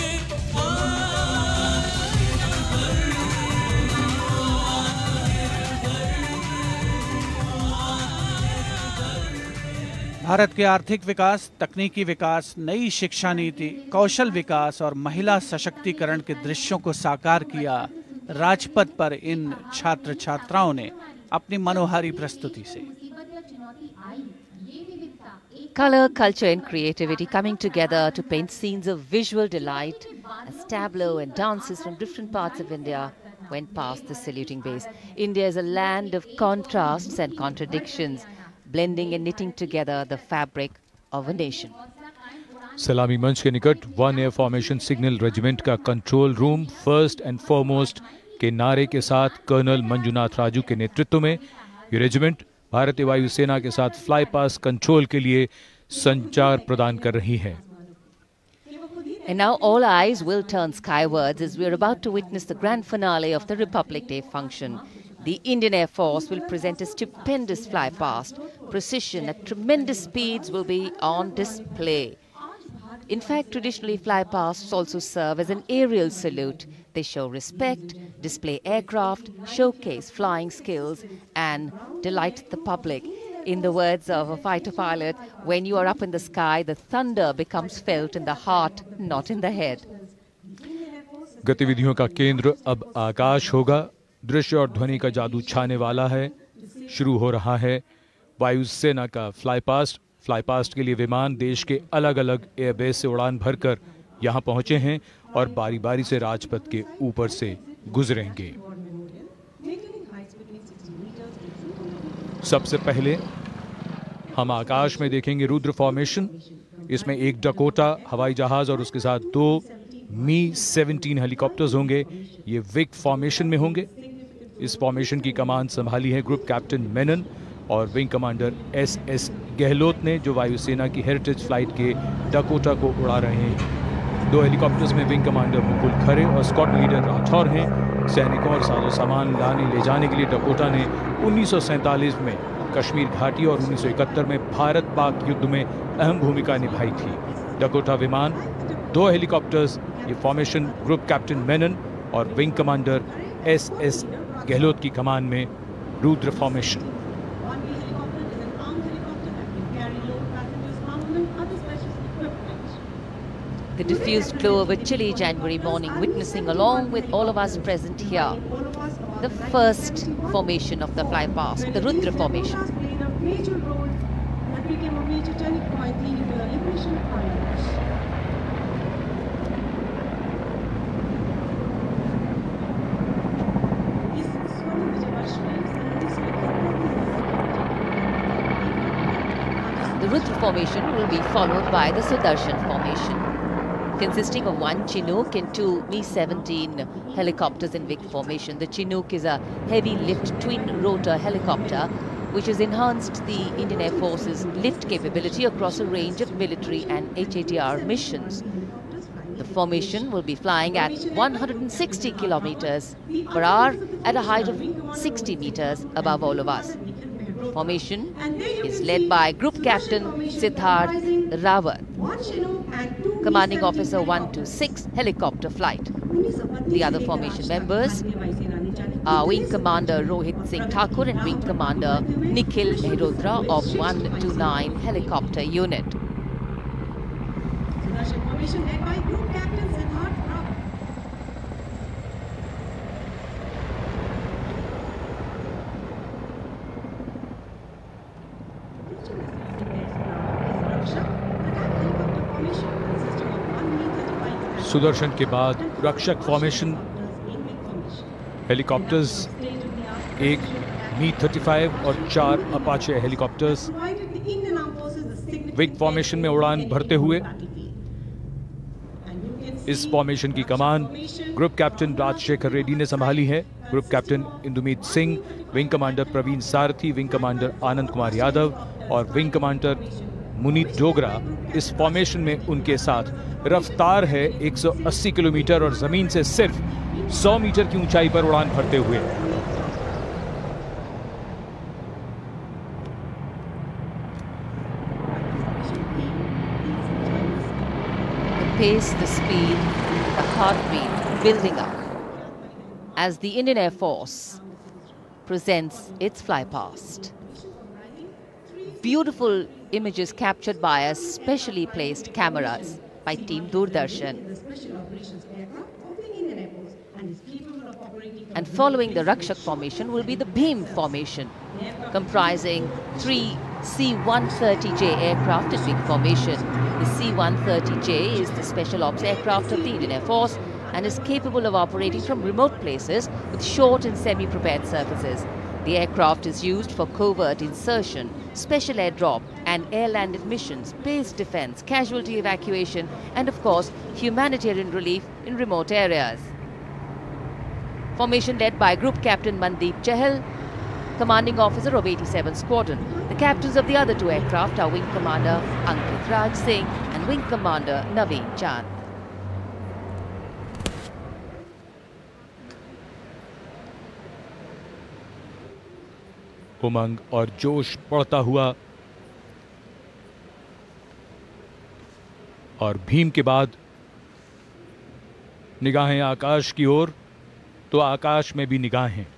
भारत के आर्थिक विकास, तकनीकी विकास, नई शिक्षा नीति, कौशल विकास और महिला सशक्तिकरण के दृश्यों को साकार किया राजपथ पर इन छात्र छात्राओं ने अपनी मनोहारी प्रस्तुति से। Color, culture and creativity coming together to paint scenes of visual delight as tableau and dances from different parts of India went past the saluting base. India is a land of contrasts and contradictions, blending and knitting together the fabric of a nation. सलामी मंच के निकट 1 एयर फॉर्मेशन सिग्नल रेजिमेंट का control room first and foremost के नारे के साथ कर्नल मंजुनाथ राजू के नेतृत्व में ये रेजिमेंट भारतीय वायुसेना के साथ फ्लाई पास कंट्रोल के लिए संचार प्रदान कर रही है। And now all eyes will turn skywards as we are about to witness the grand finale of the Republic Day function. The Indian Air Force will present a stupendous fly past. Precision at tremendous speeds will be on display. In fact, traditionally fly pasts also serve as an aerial salute. They show respect, display aircraft, showcase flying skills and delight the public. In the words of a fighter pilot, when you are up in the sky, the thunder becomes felt in the heart, not in the head. गतिविधियों का केंद्र अब आकाश होगा। दृश्य और ध्वनि का जादू छाने वाला है। शुरू हो रहा है वायुसेना का फ्लाईपास्ट। फ्लाईपास्ट के लिए विमान देश के अलग अलग एयरबेस से उड़ान भरकर यहां पहुंचे हैं और बारी बारी से राजपथ के ऊपर से गुजरेंगे। सबसे पहले हम आकाश में देखेंगे रुद्र फॉर्मेशन। इसमें एक डकोटा हवाई जहाज और उसके साथ 2 मी-17 हेलीकॉप्टर्स होंगे। ये विग फॉर्मेशन में होंगे। इस फॉर्मेशन की कमान संभाली है ग्रुप कैप्टन मेनन और विंग कमांडर एस गहलोत ने, जो वायुसेना की हेरिटेज फ्लाइट के डकोटा को उड़ा रहे हैं। 2 हेलीकॉप्टर्स में विंग कमांडर मुकुल खरे और स्क्वाड लीडर राठौर हैं। सैनिकों और साजो सामान लाने ले जाने के लिए डकोटा ने 1947 में कश्मीर घाटी और 1971 में भारत पाक युद्ध में अहम भूमिका निभाई थी। डकोटा विमान, 2 हेलीकॉप्टर्स, ये फॉर्मेशन ग्रुप कैप्टन मेनन और विंग कमांडर एस गहलोत की कमान में Rudra formation. The diffused glow of a chilly January morning, witnessing along with all of us present here, the first formation of the flypast, the Rudra formation. Played a major role that became a major turning point leading to the liberation of Bangladesh. The Rudra formation will be followed by the Sudarshan formation, consisting of 1 Chinook and 2 Mi-17 helicopters in Vic formation. The Chinook is a heavy lift twin rotor helicopter which has enhanced the Indian Air Force's lift capability across a range of military and HATR missions. The formation will be flying at 160 kilometers per hour at a height of 60 meters above all of us. Formation is led by Group Captain Siddharth Rawat, Commanding Officer 126 Helicopter Flight. The other formation members are Wing Commander Rohit Singh Thakur and Wing Commander Nikhil Mehrotra of 129 Helicopter Unit. Formation led by Group Captain Siddharth Rawat. Sudarshan के बाद रक्षक फॉर्मेशन, हेलीकॉप्टर्स, 1 मी-35 और 4 अपाचे हेलीकॉप्टर्स विग फॉर्मेशन में उड़ान भरते हुए। इस फॉर्मेशन की कमान ग्रुप कैप्टन राजशेखर रेड्डी ने संभाली है। Group captain Indumeet Singh, wing commander Praveen Sarathi, wing commander Anand Kumar Yadav और विंग कमांडर मुनीत डोगरा इस फॉर्मेशन में उनके साथ। रफ्तार है 180 किलोमीटर और जमीन से सिर्फ 100 मीटर की ऊंचाई पर उड़ान भरते हुए। The pace, the speed, the heartbeat building up as the Indian Air Force presents its flypast. Beautiful images captured by a specially placed cameras by Team Doordarshan. And following the Rakshak formation will be the Bhim formation, comprising 3 C-130J aircraft in big formation. The C-130J is the special ops aircraft of the Indian Air Force and is capable of operating from remote places with short and semi-prepared surfaces. The aircraft is used for covert insertion, special airdrop and air-landed missions, base defense, casualty evacuation and of course humanitarian relief in remote areas. Formation led by Group Captain Mandeep Chahal, Commanding Officer of 87 Squadron. The captains of the other 2 aircraft are Wing Commander Ankit Raj Singh and Wing Commander Naveen Chand. उमंग और जोश बढ़ता हुआ और भीम के बाद निगाहें आकाश की ओर, तो आकाश में भी निगाहें।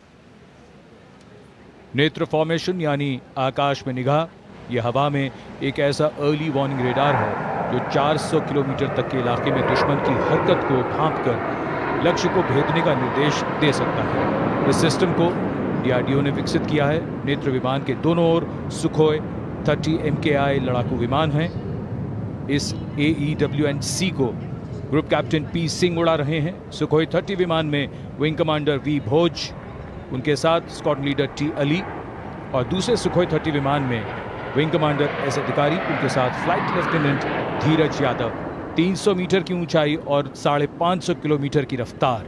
नेत्र फॉर्मेशन यानी आकाश में निगाह, यह हवा में एक ऐसा अर्ली वार्निंग रेडार है जो 400 किलोमीटर तक के इलाके में दुश्मन की हरकत को भांपकर लक्ष्य को भेदने का निर्देश दे सकता है। इस सिस्टम को डीआरडीओ ने विकसित किया है। नेत्र विमान के दोनों ओर सुखोई 30 MKI लड़ाकू विमान हैं। इस AEW&C को ग्रुप कैप्टन पी सिंह उड़ा रहे हैं। सुखोई 30 विमान में विंग कमांडर वी भोज, उनके साथ स्क्वाड्रन लीडर टी अली, और दूसरे सुखोई 30 विमान में विंग कमांडर एस अधिकारी, उनके साथ flight lieutenant Dheeraj Yadav. 300 metre की ऊंचाई और 550 किलोमीटर की रफ्तार।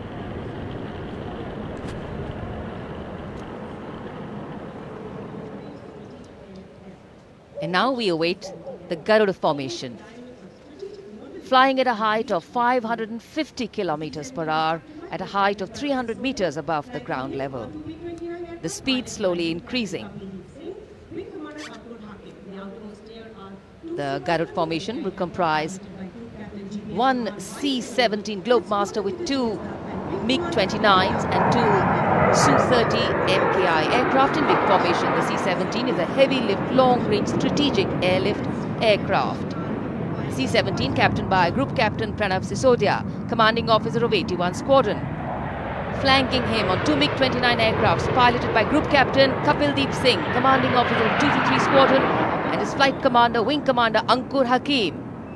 And now we await the Garuda formation. Flying at a height of 550 kilometers per hour at a height of 300 meters above the ground level. The speed slowly increasing. The Garud formation will comprise one C-17 Globemaster with two MiG-29s and two Su-30 MKI aircraft in big formation. The C-17 is a heavy-lift, long-range strategic airlift aircraft. C-17 captained by Group Captain Pranav Sisodia, commanding officer of 81 Squadron. Flanking him on two MiG-29 aircrafts piloted by Group Captain Kapildeep Singh, commanding officer of 223 Squadron, and his flight commander, Wing Commander Ankur Hakim.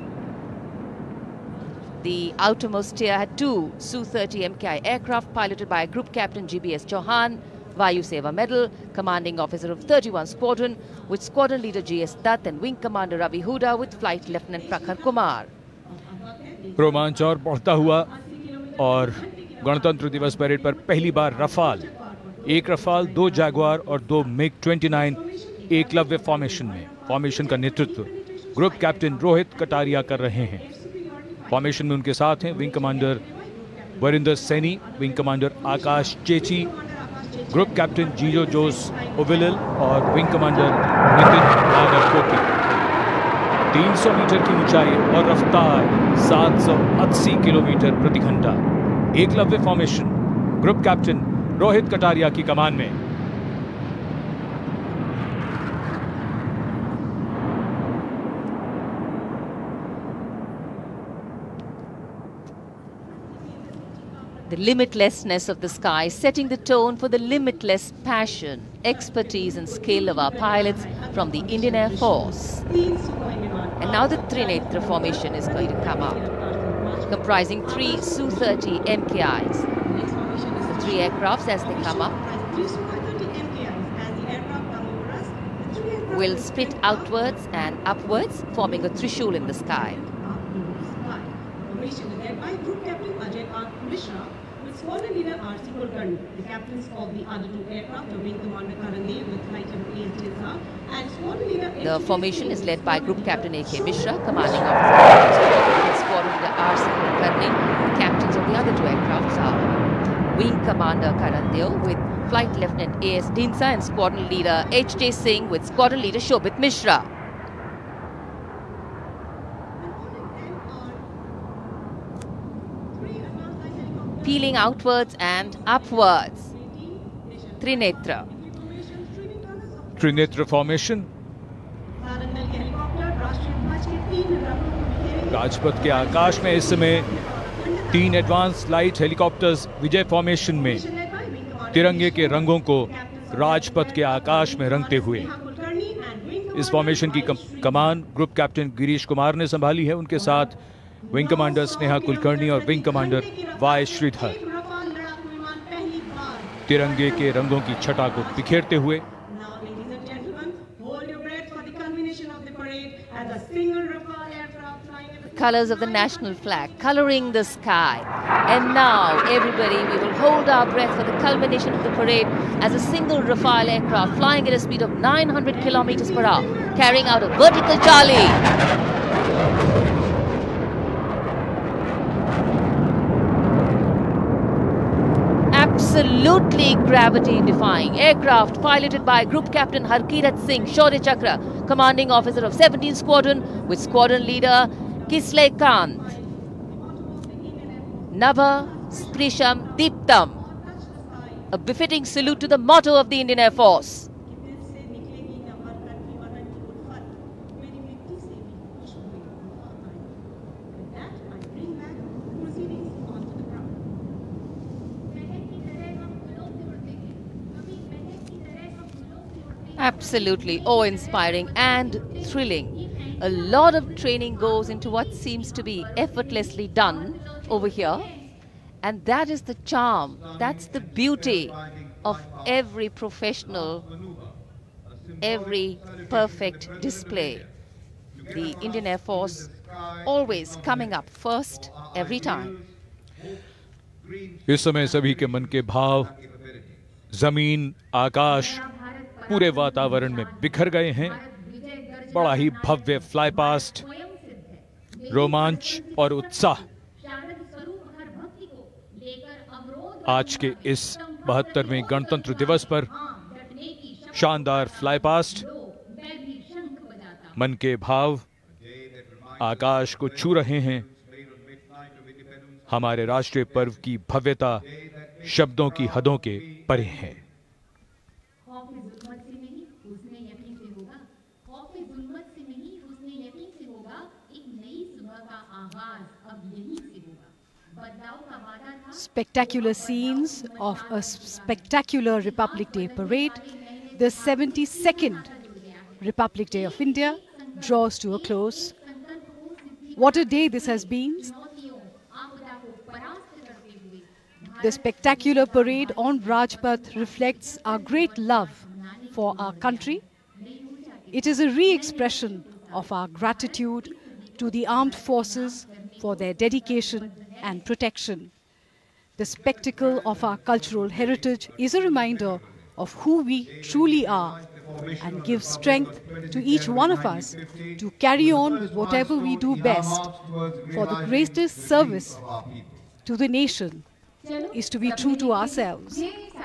The outermost tier had two Su-30 MKI aircraft piloted by Group Captain GBS Chauhan, Vayu Seva Medal, commanding officer of 31 Squadron, with Squadron Leader GS Dutt and Wing Commander Ravi Huda with Flight Lieutenant Prakhar Kumar. रोमांच और बढ़ता हुआ और गणतंत्र दिवस परेड पर पहली बार रफाल, एक रफाल, दो जैगुआर और दो MiG-29 एकलव्य फॉर्मेशन में। फॉर्मेशन का नेतृत्व ग्रुप कैप्टन रोहित कटारिया कर रहे हैं। फॉर्मेशन में उनके साथ हैं wing commander Varinder Saini, wing commander Akash Chechi, group captain Jijo Jose Ovilal और wing commander Nitin Nagarkoti. 300 metre की ऊंचाई और रफ्तार 780 किलोमीटर प्रति घंटा। Eklavya formation group captain Rohit Kataria की कमान में। The limitlessness of the sky setting the tone for the limitless passion, expertise and skill of our pilots from the Indian Air Force. And now the Trinetra formation is going to come up, comprising three Su-30 MKIs. The three aircrafts as they come up will split outwards and upwards, forming a Trishul in the sky. Squadron leader R.C. Kulkarni, the captains of the other two aircraft, the Wing Commander Karandev with Flight Leeutenant and Squadron leader. The formation is led by Group Captain A.K. Mishra, commanding officer of Squadron leader R.C. Kulkarni. The captains of the other two aircrafts are Wing Commander Karandev with Flight Lieutenant A.S. Dinsa and Squadron leader H.J. Singh with Squadron leader Shobit Mishra. Peeling outwards and upwards. Trinetra. Trinetra formation. Rajpath के आकाश में इस समय 3 advance light helicopters Vijay formation में तिरंगे के रंगों को राजपथ के आकाश में रंगते हुए। इस फॉर्मेशन की कमान ग्रुप कैप्टन गिरीश कुमार ने संभाली है, उनके साथ विंग कमांडर स्नेहा कुलकर्णी और विंग कमांडर वाई श्रीधर। तिरंगे के रंगों की छटा को बिखेरते हुए colors of the national flag coloring the sky. And now everybody, we will hold our breath for the culmination of the parade as a single Rafale aircraft flying at a speed of 900 kilometers per hour, carrying out a vertical Charlie. Absolutely gravity-defying aircraft piloted by Group Captain Harkirat Singh, Shaurya Chakra, commanding officer of 17 Squadron with Squadron leader Kisle Kant. Nava Sprisham Deeptam, a befitting salute to the motto of the Indian Air Force. Absolutely awe-inspiring and thrilling. A lot of training goes into what seems to be effortlessly done over here. And that is the charm, that's the beauty of every professional, every perfect display. The Indian Air Force always coming up first every time. इस समय सभी के मन के भाव जमीन, आकाश, पूरे वातावरण में बिखर गए हैं। बड़ा ही भव्य फ्लाई पास्ट, रोमांच और उत्साह आज के इस 72वें गणतंत्र दिवस पर शानदार फ्लाई पास्ट, मन के भाव आकाश को छू रहे हैं। हमारे राष्ट्रीय पर्व की भव्यता शब्दों की हदों के परे है। Spectacular scenes of a spectacular Republic Day parade, the 72nd Republic Day of India draws to a close. What a day this has been. The spectacular parade on Rajpath reflects our great love for our country. It is a re-expression of our gratitude to the armed forces for their dedication and protection. The spectacle of our cultural heritage is a reminder of who we truly are and gives strength to each one of us to carry on with whatever we do best. For the greatest service to the nation is to be true to ourselves.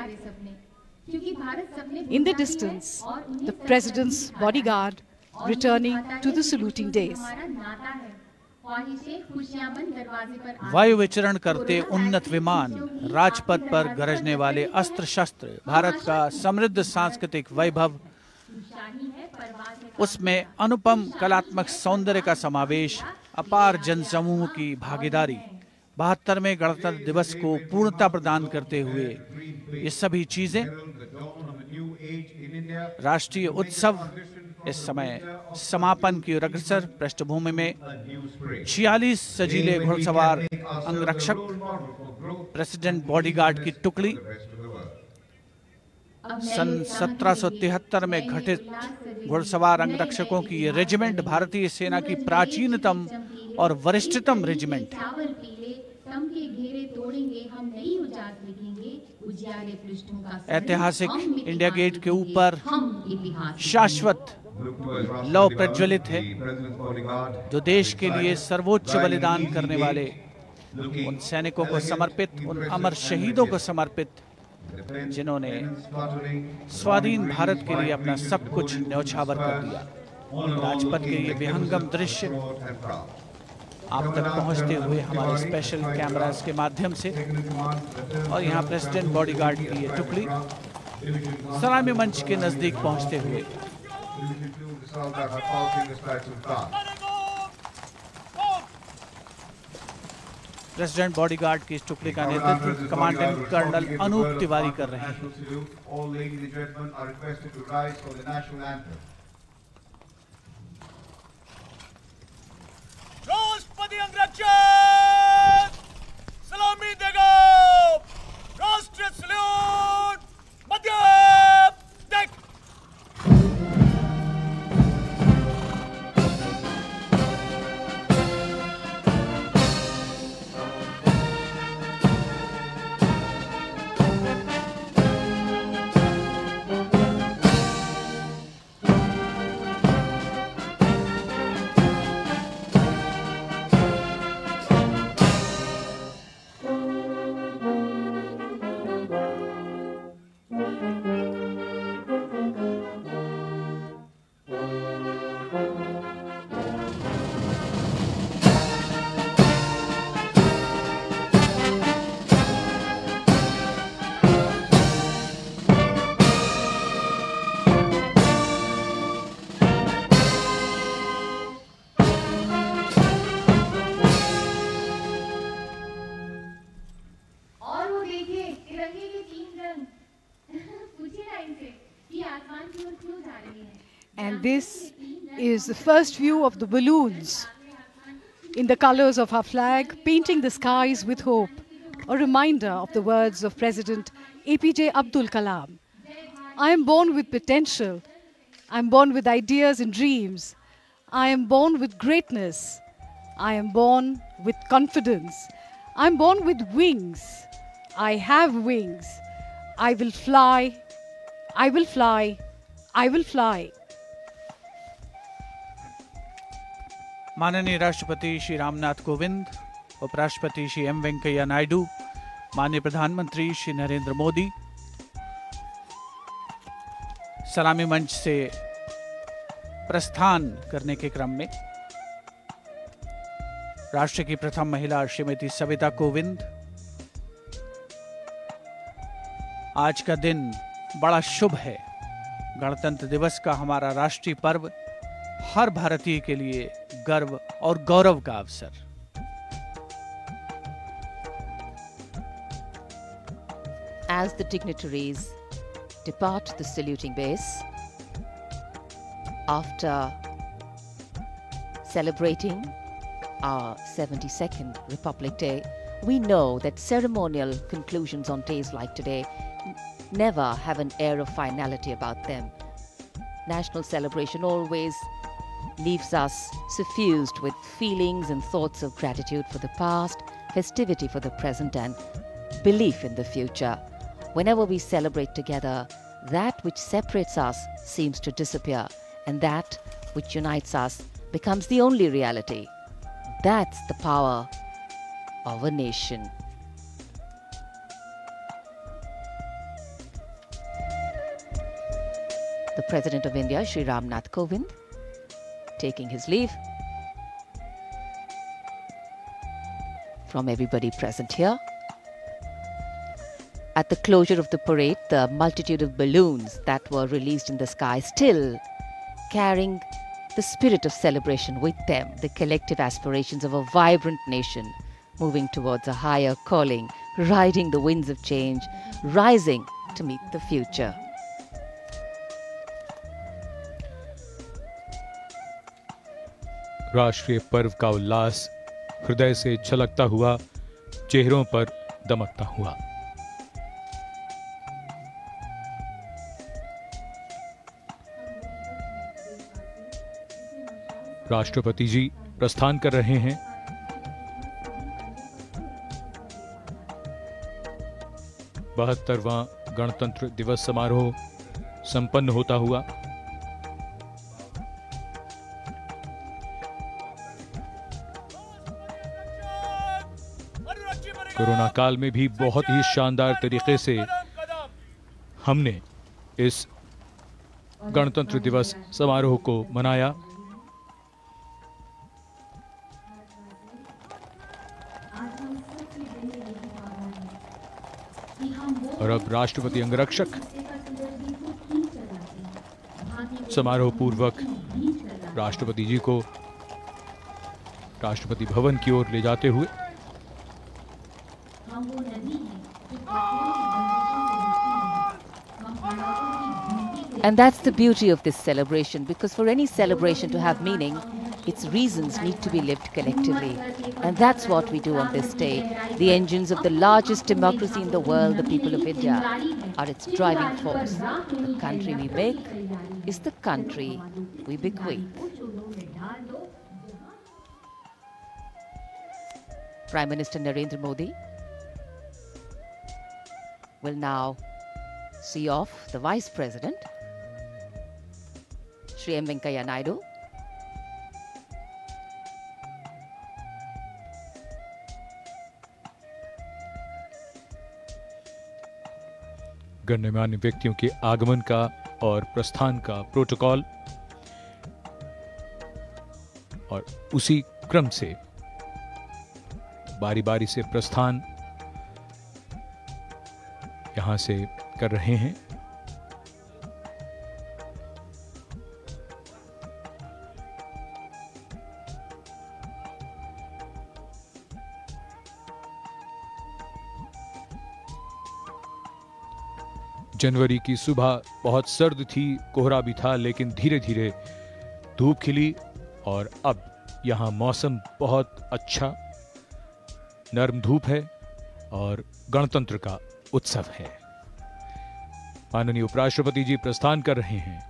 In the distance, the President's bodyguard returning to the saluting days. वायु विचरण करते उन्नत विमान, राजपथ पर गरजने वाले अस्त्र शस्त्र, भारत का समृद्ध सांस्कृतिक वैभव, उसमें अनुपम कलात्मक सौंदर्य का समावेश, अपार जनसमूह की भागीदारी, 72वें गणतंत्र दिवस को पूर्णता प्रदान करते हुए ये सभी चीजें, राष्ट्रीय उत्सव इस समय समापन की ओर अग्रसर। पृष्ठभूमि में 46 सजीले घुड़सवार अंगरक्षक, प्रेसिडेंट बॉडीगार्ड की टुकड़ी, सन 1773 में घटित घुड़सवार अंगरक्षकों की ये रेजिमेंट भारतीय सेना की प्राचीनतम और वरिष्ठतम रेजिमेंट है। ऐतिहासिक इंडिया गेट के ऊपर शाश्वत लौ प्रज्वलित है, जो देश के लिए सर्वोच्च बलिदान करने वाले उन सैनिकों को समर्पित, उन अमर शहीदों को समर्पित, जिन्होंने स्वाधीन भारत के लिए अपना सब कुछ न्यौछावर कर दिया। राजपथ के ये विहंगम दृश्य आप तक पहुंचते हुए हमारे स्पेशल कैमरास के माध्यम से, और यहाँ प्रेसिडेंट बॉडीगार्ड की ये टुकड़ी सलामी मंच के नजदीक पहुंचते हुए प्रेसिडेंट बॉडीगार्ड की इस टुकड़ी का नेतृत्व कमांडेंट कर्नल अनूप तिवारी कर रहे हैं। राष्ट्रपति अंगरक्षक सलामी देगा, राष्ट्रीय सल्यूट, मध्य देख। And this is the first view of the balloons in the colors of our flag, painting the skies with hope, a reminder of the words of President APJ Abdul Kalam. I am born with potential. I am born with ideas and dreams. I am born with greatness. I am born with confidence. I am born with wings. I have wings. I will fly. I will fly. I will fly. माननीय राष्ट्रपति श्री रामनाथ कोविंद, उपराष्ट्रपति श्री एम वेंकैया नायडू, माननीय प्रधानमंत्री श्री नरेंद्र मोदी सलामी मंच से प्रस्थान करने के क्रम में राष्ट्र की प्रथम महिला श्रीमती सविता कोविंद, आज का दिन बड़ा शुभ है। गणतंत्र दिवस का हमारा राष्ट्रीय पर्व हर भारतीय के लिए गर्व और गौरव का अवसर। As the dignitaries depart the saluting base, after celebrating our 72nd Republic Day, we know that ceremonial conclusions on days like today never have an air of finality about them. National celebration always leaves us suffused with feelings and thoughts of gratitude for the past, festivity for the present, and belief in the future. Whenever we celebrate together, that which separates us seems to disappear, and that which unites us becomes the only reality. That's the power of a nation. The President of India, Shri Ramnath Kovind, taking his leave from everybody present here. At the closure of the parade, the multitude of balloons that were released in the sky still carrying the spirit of celebration with them, the collective aspirations of a vibrant nation moving towards a higher calling, riding the winds of change, rising to meet the future. राष्ट्रीय पर्व का उल्लास हृदय से छलकता हुआ, चेहरों पर दमकता हुआ। राष्ट्रपति जी प्रस्थान कर रहे हैं। बहत्तरवां गणतंत्र दिवस समारोह संपन्न होता हुआ। कोरोना काल में भी बहुत ही शानदार तरीके से हमने इस गणतंत्र दिवस समारोह को मनाया। और अब राष्ट्रपति अंगरक्षक समारोह पूर्वक राष्ट्रपति जी को राष्ट्रपति भवन की ओर ले जाते हुए And that's the beauty of this celebration, because for any celebration to have meaning, its reasons need to be lived collectively. And that's what we do on this day. The engines of the largest democracy in the world, the people of India, are its driving force. The country we make is the country we bequeath. Prime Minister Narendra Modi will now see off the Vice President, Shri M. Venkaiah Naidu. गणमान्य व्यक्तियों के आगमन का और प्रस्थान का प्रोटोकॉल, और उसी क्रम से बारी बारी से प्रस्थान यहां से कर रहे हैं। जनवरी की सुबह बहुत सर्द थी, कोहरा भी था, लेकिन धीरे धीरे धूप खिली और अब यहाँ मौसम बहुत अच्छा, नर्म धूप है और गणतंत्र का उत्सव है। माननीय उपराष्ट्रपति जी प्रस्थान कर रहे हैं।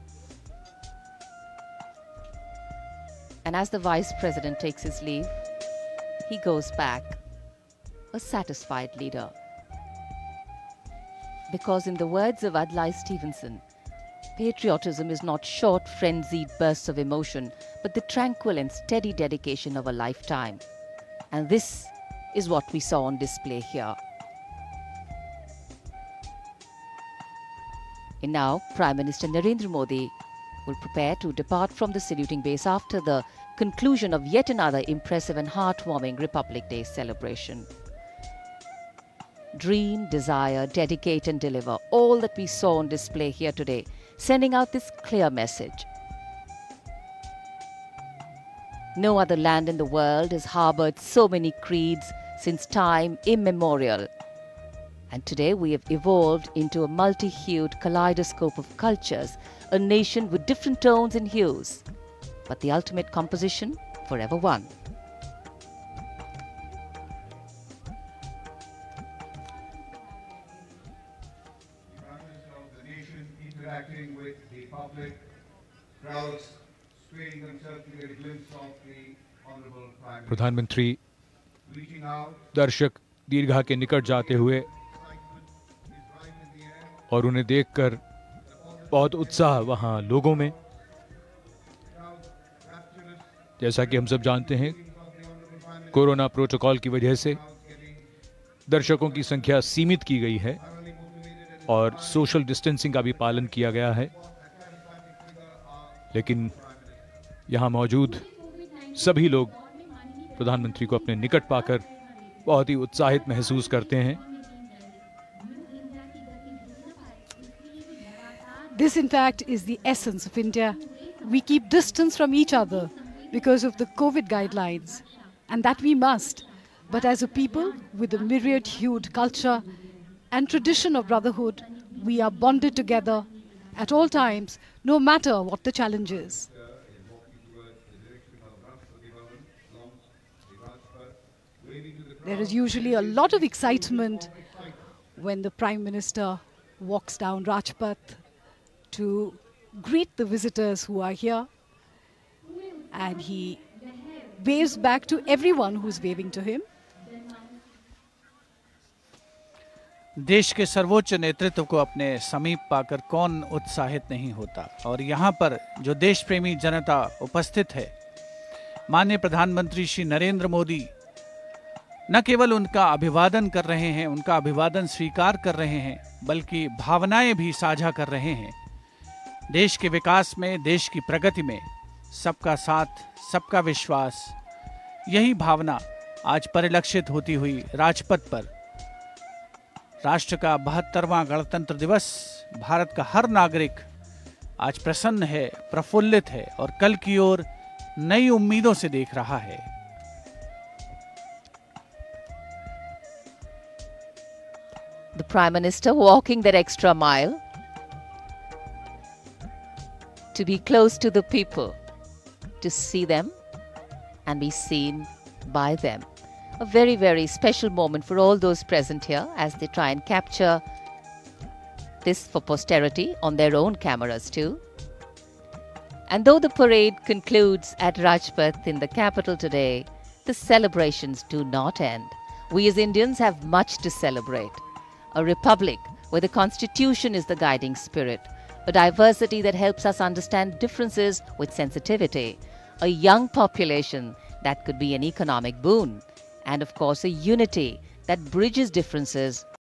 And as the Vice President takes his leave, he goes back a satisfied leader. Because in the words of Adlai Stevenson, patriotism is not short, frenzied bursts of emotion, but the tranquil and steady dedication of a lifetime. And this is what we saw on display here. And now, Prime Minister Narendra Modi will prepare to depart from the saluting base after the conclusion of yet another impressive and heartwarming Republic Day celebration. Dream, desire, dedicate and deliver, all that we saw on display here today, sending out this clear message. No other land in the world has harbored so many creeds since time immemorial. And today we have evolved into a multi-hued kaleidoscope of cultures, a nation with different tones and hues, but the ultimate composition forever one. The nation interacting with the public, crowds swaying themselves to get a glimpse of the Honorable Prime Minister. प्रधानमंत्री Reaching out, दर्शक दीर्घा के निकट जाते हुए और उन्हें देखकर बहुत उत्साह वहां लोगों में। जैसा कि हम सब जानते हैं, कोरोना प्रोटोकॉल की वजह से दर्शकों की संख्या सीमित की गई है और सोशल डिस्टेंसिंग का भी पालन किया गया है, लेकिन यहां मौजूद सभी लोग प्रधानमंत्री को अपने निकट पाकर बहुत ही उत्साहित महसूस करते हैं। This, in fact, is the essence of India. We keep distance from each other because of the COVID guidelines, and that we must. But as a people with a myriad-hued culture and tradition of brotherhood, we are bonded together at all times, no matter what the challenge is. There is usually a lot of excitement when the Prime Minister walks down Rajpath to greet the visitors who are here, and he waves back to everyone who's waving to him. देश के सर्वोच्च नेतृत्व को अपने समीप पाकर कौन उत्साहित नहीं होता। और यहाँ पर जो देश प्रेमी जनता उपस्थित है, माननीय प्रधानमंत्री श्री नरेंद्र मोदी न केवल उनका अभिवादन कर रहे हैं, उनका अभिवादन स्वीकार कर रहे हैं, बल्कि भावनाएं भी साझा कर रहे हैं। देश के विकास में, देश की प्रगति में सबका साथ, सबका विश्वास, यही भावना आज परिलक्षित होती हुई राजपथ पर राष्ट्र का 72वां गणतंत्र दिवस, भारत का हर नागरिक आज प्रसन्न है, प्रफुल्लित है और कल की ओर नई उम्मीदों से देख रहा है। The Prime Minister walking that extra mile to be close to the people, to see them and be seen by them. A very, very special moment for all those present here as they try and capture this for posterity on their own cameras too. And though the parade concludes at Rajpath in the capital today, the celebrations do not end. We as Indians have much to celebrate. A republic where the constitution is the guiding spirit, a diversity that helps us understand differences with sensitivity, a young population that could be an economic boon, and of course a unity that bridges differences